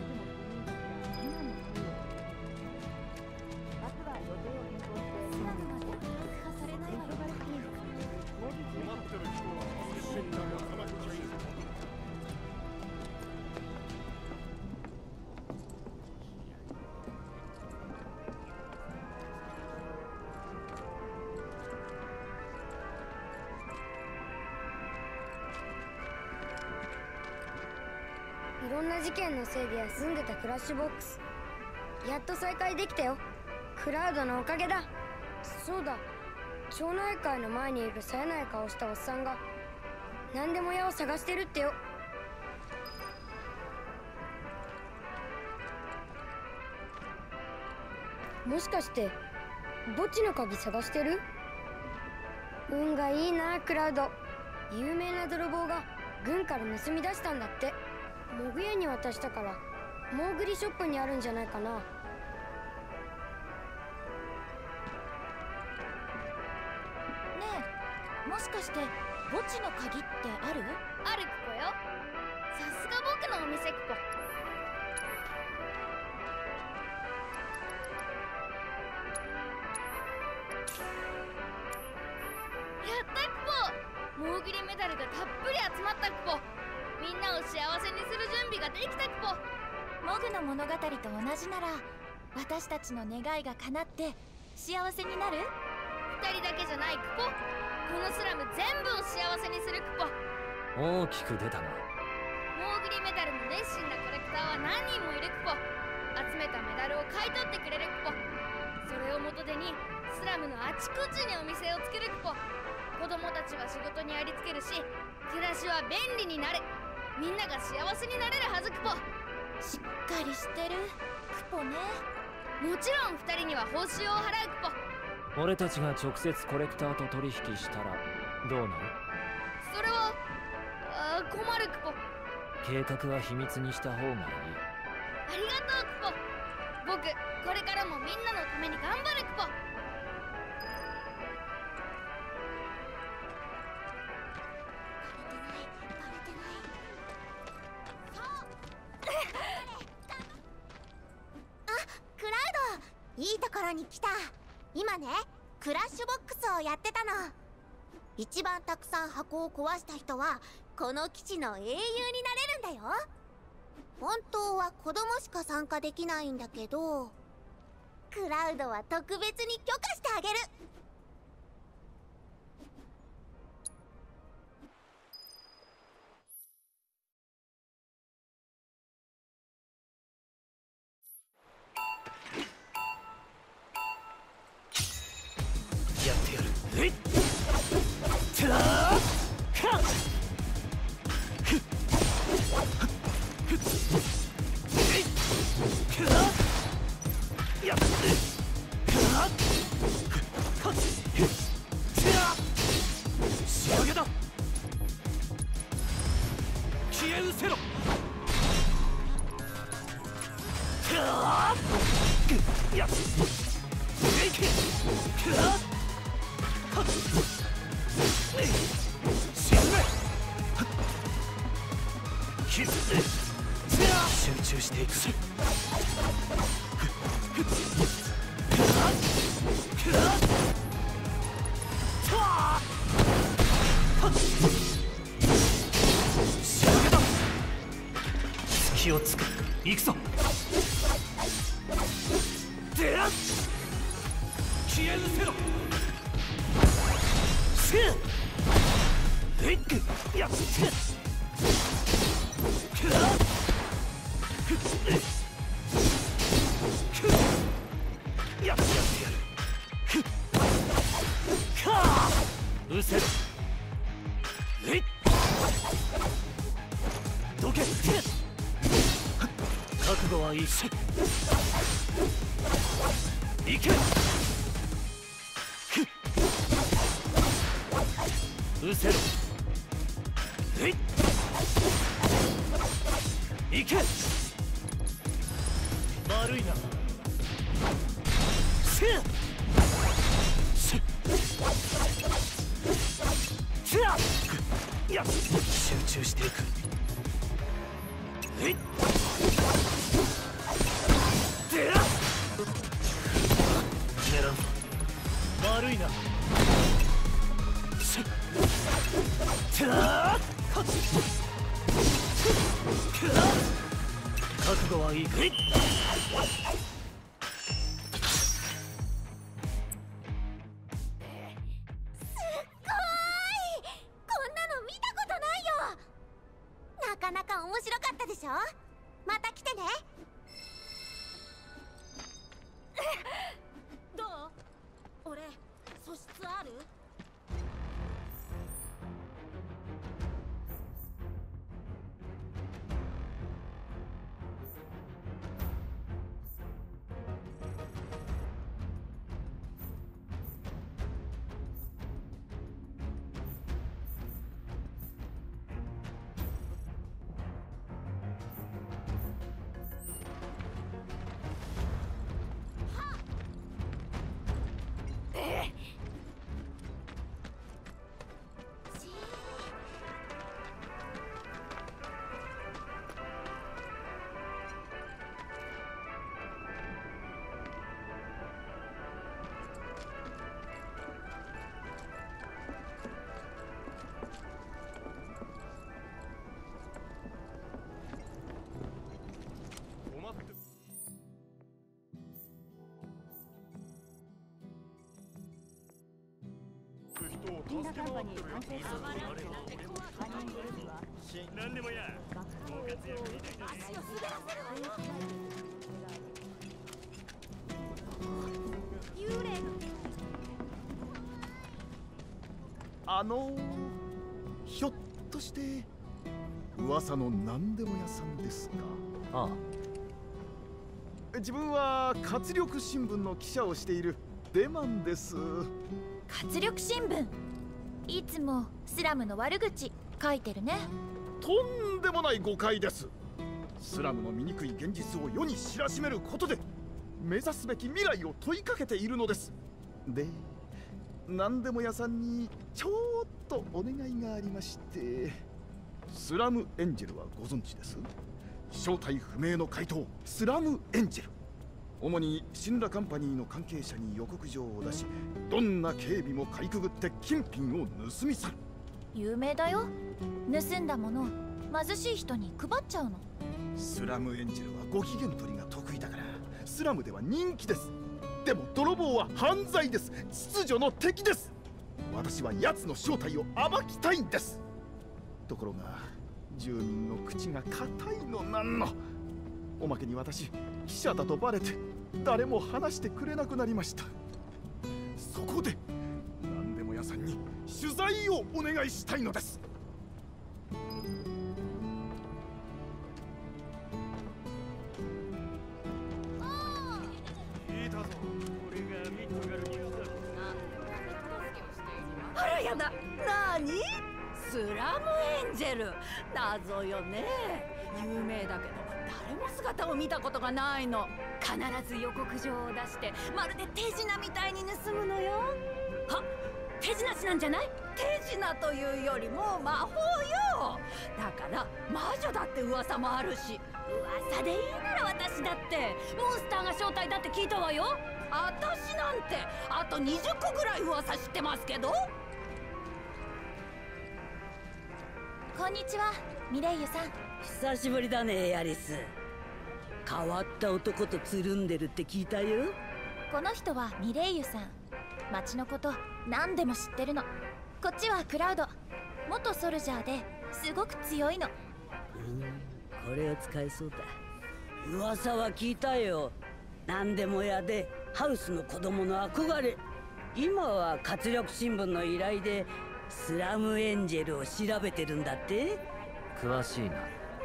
いろんな事件のせいで休んでたクラッシュボックス、やっと再開できたよ。クラウドのおかげだ。そうだ、町内会の前にいる冴えない顔したおっさんが何でも屋を探してるってよ。もしかして墓地の鍵探してる？運がいいな、クラウド。有名な泥棒が軍から盗み出したんだって。モグ屋に渡したからモーグリショップにあるんじゃないかな。 ねえ、もしかして墓地の鍵ってある？ あるクポよ。さすが僕のお店クポ。やったクポ。モーグリメダルがたっぷり集まったクポ。 みんなを幸せにする準備ができたクポ。 モグの物語と同じなら私たちの願いが叶って幸せになる？ 二人だけじゃないクポ。このスラム全部を幸せにするクポ。 大きく出たな。 モーグリメダルの熱心なコレクターは何人もいるクポ。集めたメダルを買い取ってくれるクポ。それを元手にスラムのあちこちにお店を作るクポ。子供たちは仕事にありつけるし、暮らしは便利になる。みんなが幸せになれるはずクポ。 しっかりしてるクポね。 もちろん二人には報酬を払うクポ。 俺たちが直接コレクターと取引したらどうなる？ それはあ困るクポ。 計画は秘密にした方がいい。 ありがとうクポ。僕これからもみんなのために頑張るクポ。 いいところに来た。今ね、クラッシュボックスをやってたの。一番たくさん箱を壊した人はこの基地の英雄になれるんだよ。本当は子供しか参加できないんだけど、クラウドは特別に許可してあげる。 やってやる。えいったーかっふっふっえいっかっやっかっはっふっつや仕上げだ。消え失せろ。かっやっえいけかっ沈め。集中していく。仕上げだ。隙をつく。行くぞ。でらっ消え失せろ。えいやっやってやる。かあうせろ。えいどけ。覚悟はいいし行け。うせろ。えい行け。悪いな。せやせせやや集中していく。えいでら狙う。悪いな。せ覚悟はいいか。 なかなか面白かったでしょ。また来てね。 どう？俺素質ある？ 何でもやご活躍いただきます。 幽霊のあのひょっとして噂の何でも屋さんですか？ ああ、自分は活力新聞の記者をしているデマンです。 活力新聞、いつもスラムの悪口書いてるね。 とんでもない誤解です。スラムの醜い現実を世に知らしめることで目指すべき未来を問いかけているのです。で、何でも屋さんにちょっとお願いがありまして。スラムエンジェルはご存知です？正体不明の怪盗スラムエンジェル、主にシンラカンパニーの関係者に予告状を出し、どんな警備もかいくぐって金品を盗み去る。 有名だよ。盗んだもの貧しい人に配っちゃうの。 スラムエンジェルはご機嫌取りが得意だからスラムでは人気です。でも泥棒は犯罪です。秩序の敵です。私は奴の正体を暴きたいんです。ところが住民の口が固いのなんの。おまけに私記者だとバレて誰も話してくれなくなりました。そこで何でも屋さんに取材をお願いしたいのです。 あらやだ、なーに？スラムエンジェル、謎よね。有名だけど誰も姿を見たことがないの。 必ず予告状を出してまるで手品みたいに盗むのよ。はっ、手品師なんじゃない？ 手品というよりも魔法よ。だから魔女だって噂もあるし。 噂でいいなら私だって。モンスターが正体だって聞いたわよ。 私なんてあとにじゅっこぐらい噂知ってますけど。 こんにちは、ミレイユさん。 久しぶりだね、エアリス。変わった男とつるんでるって聞いたよ。 この人はミレイユさん。町のこと何でも知ってるの。こっちはクラウド。元ソルジャーですごく強いの。 うん、これを使えそうだ。噂は聞いたよ。何でも屋でハウスの子供の憧れ。今は活力新聞の依頼でスラムエンジェルを調べてるんだって。 詳しいな。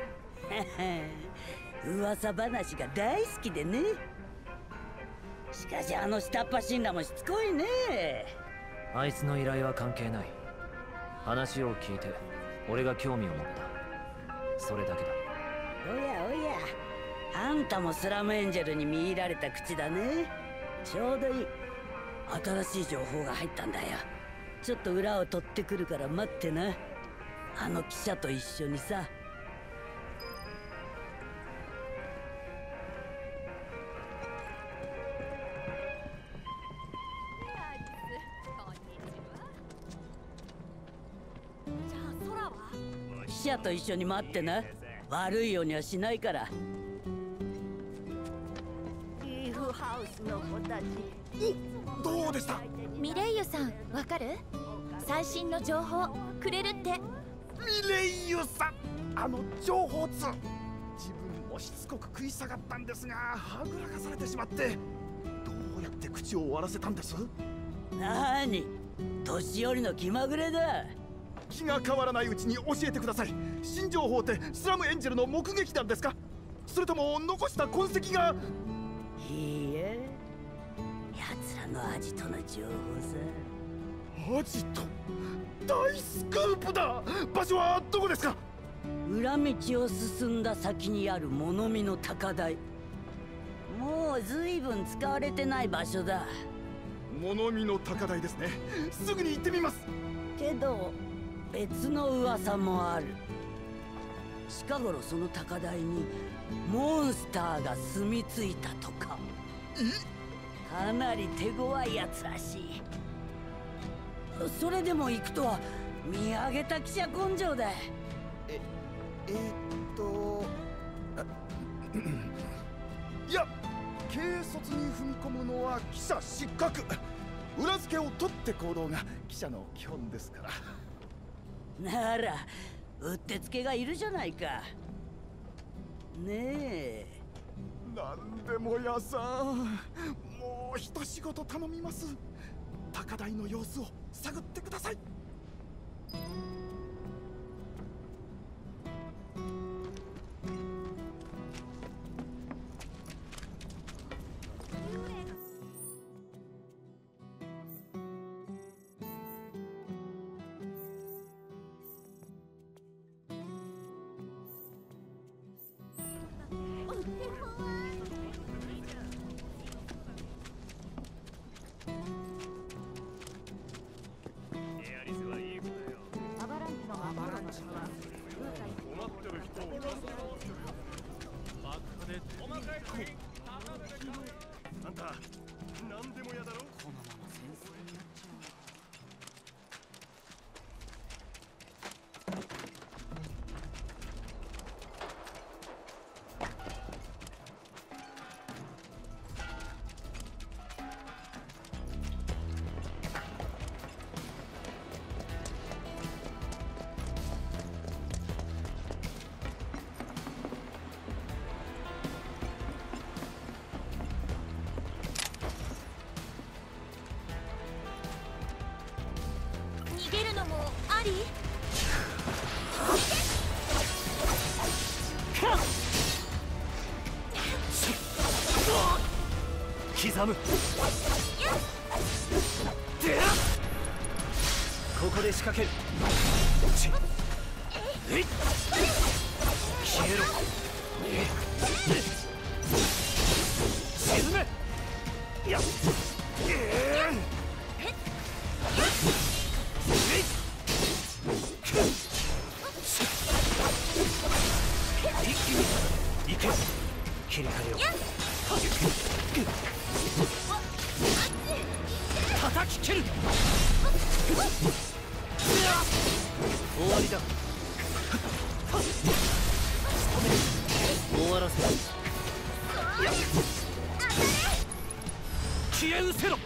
噂話が大好きでね。しかしあの下っ端神羅もしつこいね。 あいつの依頼は関係ない。話を聞いて俺が興味を持った。それだけだ。 おやおや、あんたもスラムエンジェルに見入られた口だね。ちょうどいい。新しい情報が入ったんだよ。ちょっと裏を取ってくるから待ってな。あの記者と一緒にさ。記者と一緒に待ってな。悪いようにはしないから。 ギーフハウスの子たち。 どうでした？ ミレイユさん、わかる？最新の情報くれるって。 ミレイユさん、あの情報通。自分もしつこく食い下がったんですがはぐらかされてしまって。どうやって口を終わらせたんです？ なーに、年寄りの気まぐれだ。 気が変わらないうちに教えてください。新情報ってスラムエンジェルの目撃談ですか？それとも残した痕跡が？ いいえ、奴らのアジトの情報さ。 アジト？大スクープだ。場所はどこですか？ 裏道を進んだ先にある物見の高台。もう随分使われてない場所だ。 物見の高台ですね。すぐに行ってみます。 けど別の噂もある。近頃その高台にモンスターが住み着いたとか。かなり手強いやつらしい。それでも行くとは見上げた記者根性だ。 え、えー、っといや、軽率に踏み込むのは記者失格。 裏付けを取って行動が記者の基本ですから。 ならうってつけがいるじゃないか。ねえ。 なんでも屋さん、もう一仕事頼みます。高台の様子を探ってください。 あんた何でもやだろ。このまま戦争になっちゃ逃げるのもあり？ 刻む。ここで仕掛ける。消えろ。沈め。やっ。一気に行け。切り替えよう。叩き蹴る。終わりだ。終わらせる。消え失せろ。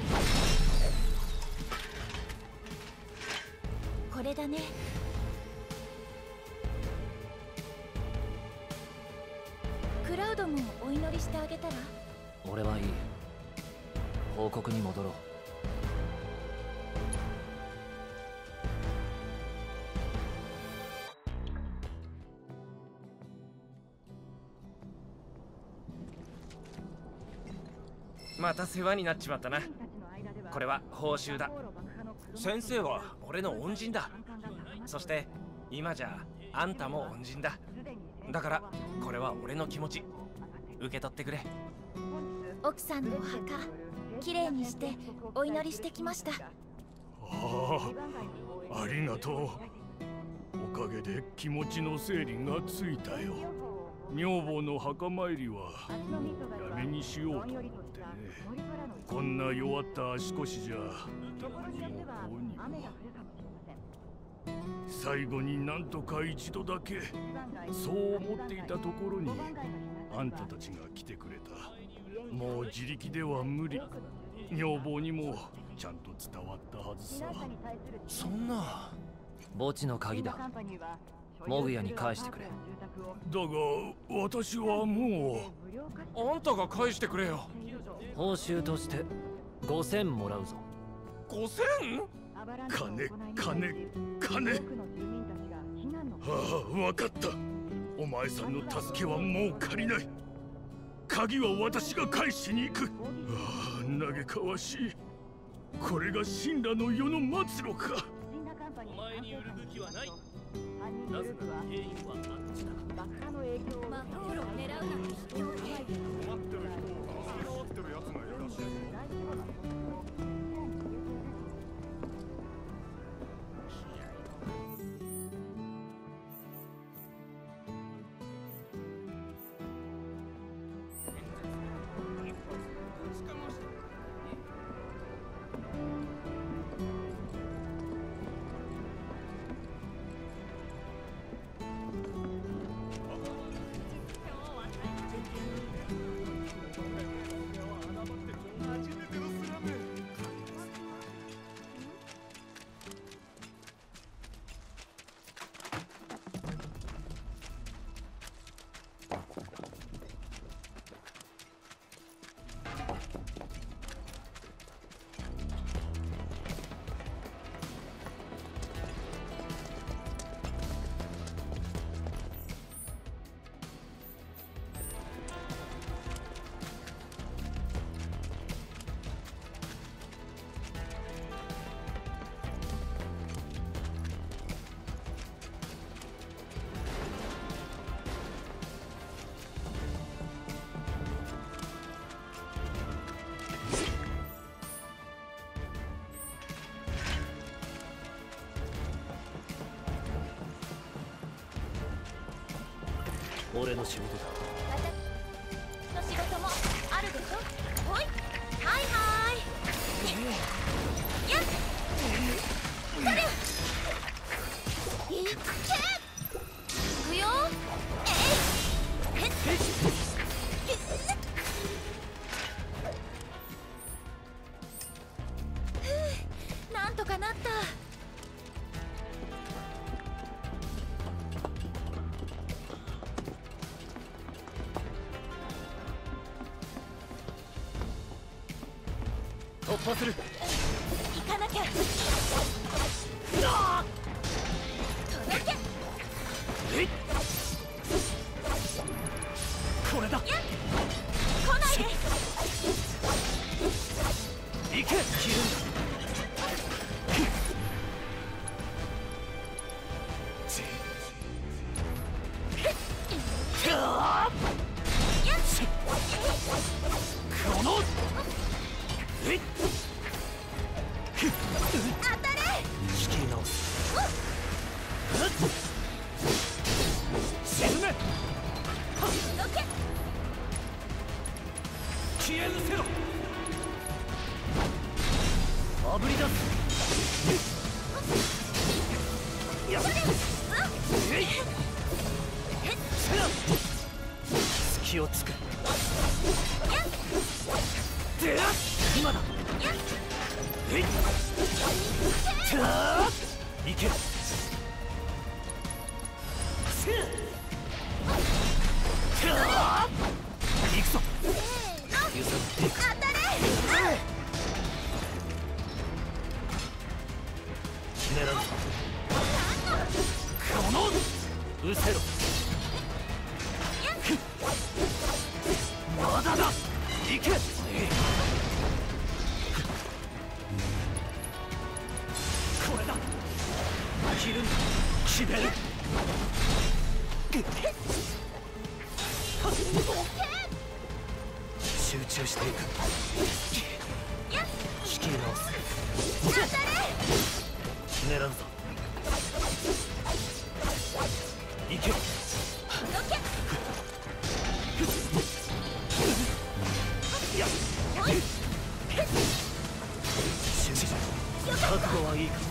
これだね。クラウドもお祈りしてあげたら？ 俺はいい。報告に戻ろう。 また世話になっちまったな。これは報酬だ。先生は俺の恩人だ。そして今じゃあんたも恩人だ。だからこれは俺の気持ち。受け取ってくれ。 奥さんのお墓きれいにしてお祈りしてきました。 ああ、ありがとう。おかげで気持ちの整理がついたよ。女房の墓参りはもうやめにしようと思ってね。こんな弱った足腰じゃどうにもこうにも。最後になんとか一度だけそう思っていたところにあんたたちが来てくれた。もう自力では無理。女房にもちゃんと伝わったはずさ。 そんな。墓地の鍵だ。モグヤに返してくれ。だが私はもう。あんたが返してくれよ。 報酬としてごせんもらうぞ。 ごせん？ 金金金。ああ、分かった。お前さんの助けはもう借りない。鍵は私が返しに行く。ああ、嘆かわしい。これが神羅の世の末路か。 お前に売る武器はない。なぜなら原因はあっちだ。 マコールを狙うなんて卑怯ね。 困ってる人を助け回ってるやつがいるらしい。 俺の仕事だ。 私の仕事もあるでしょ。ほい、はいはいやっそれいっけいくよ。えいへっふう、なんとかなった。 突破する。 行かなきゃ。届け。 えい、これだ。 やっ来ないで。 行け。切るんだ。このえい当たれ。 仕切り直す。沈め。 届け。 消え失せろ。あぶり出す。やっえい隙をつく。でら今だ。えいたいけ。せたいくぞ。揺さぶっていく。 当たれ。 狙うぞ。このうせろ。まだだ。いけ。これだ。切るんだ。決める。集中していく。仕切り直す。 当たれ。 狙うぞ。いけ。やっ集中。覚悟はいいか。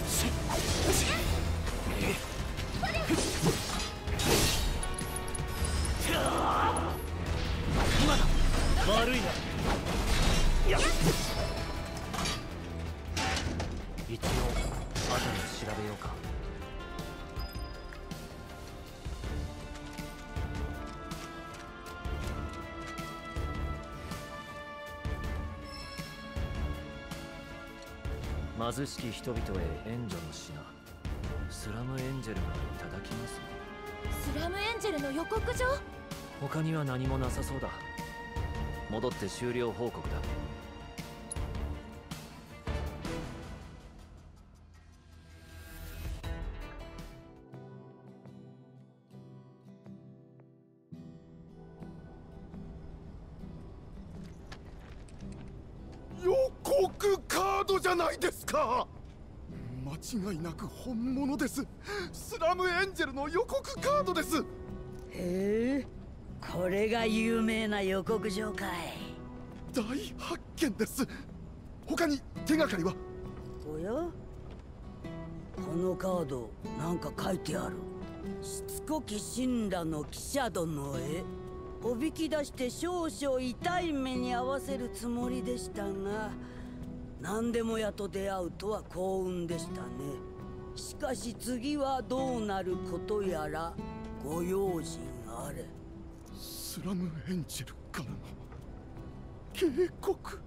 今だ。悪いな。やっ一応辺りを調べようか。貧しき人々へ援助の品、スラムエンジェルがいただきます。 スラムエンジェルの予告状。 他には何もなさそうだ。戻って終了報告だ。 予告カードじゃないですか。間違いなく本物です。スラムエンジェルの予告カードです。 へえ、これが有名な予告状かい。 大発見です。他に手がかりは？ おや、このカードなんか書いてある。しつこき神羅の記者殿へおびき出して少々痛い目に遭わせるつもりでしたが、何でもやと出会うとは幸運でしたね。しかし次はどうなることやらご用心あれ。 スラムエンジェルからの警告。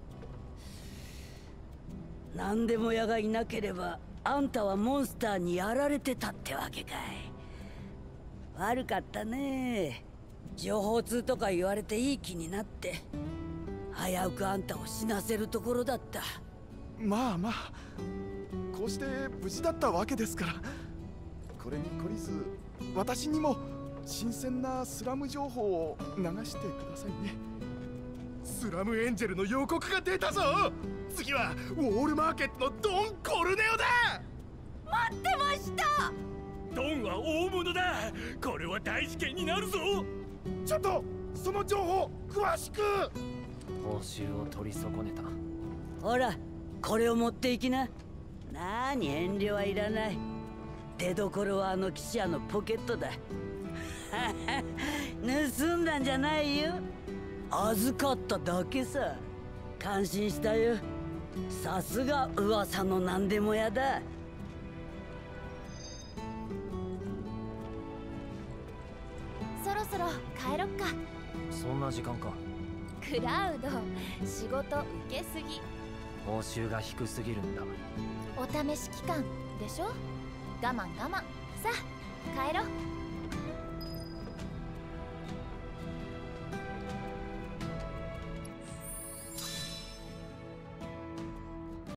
何でも屋がいなければあんたはモンスターにやられてたってわけかい。悪かったね。情報通とか言われていい気になって危うくあんたを死なせるところだった。 まあまあ、こうして無事だったわけですから、これに懲りず私にも新鮮なスラム情報を流してくださいね。スラムエンジェルの予告が出たぞ。次はウォールマーケットのドン・コルネオだ。 待ってました。 ドンは大物だ。これは大事件になるぞ。 ちょっとその情報詳しく。 報酬を取り損ねた。 ほらこれを持っていきな。なに遠慮はいらない。出どころはあの記者のポケットだ。盗んだんじゃないよ。預かっただけさ。感心したよ。さすが噂の何でも屋だ。 そろそろ帰ろっか。 そんな時間か。 クラウド、仕事受けすぎ。 報酬が低すぎるんだ。 お試し期間でしょ。我慢我慢。さあ帰ろう。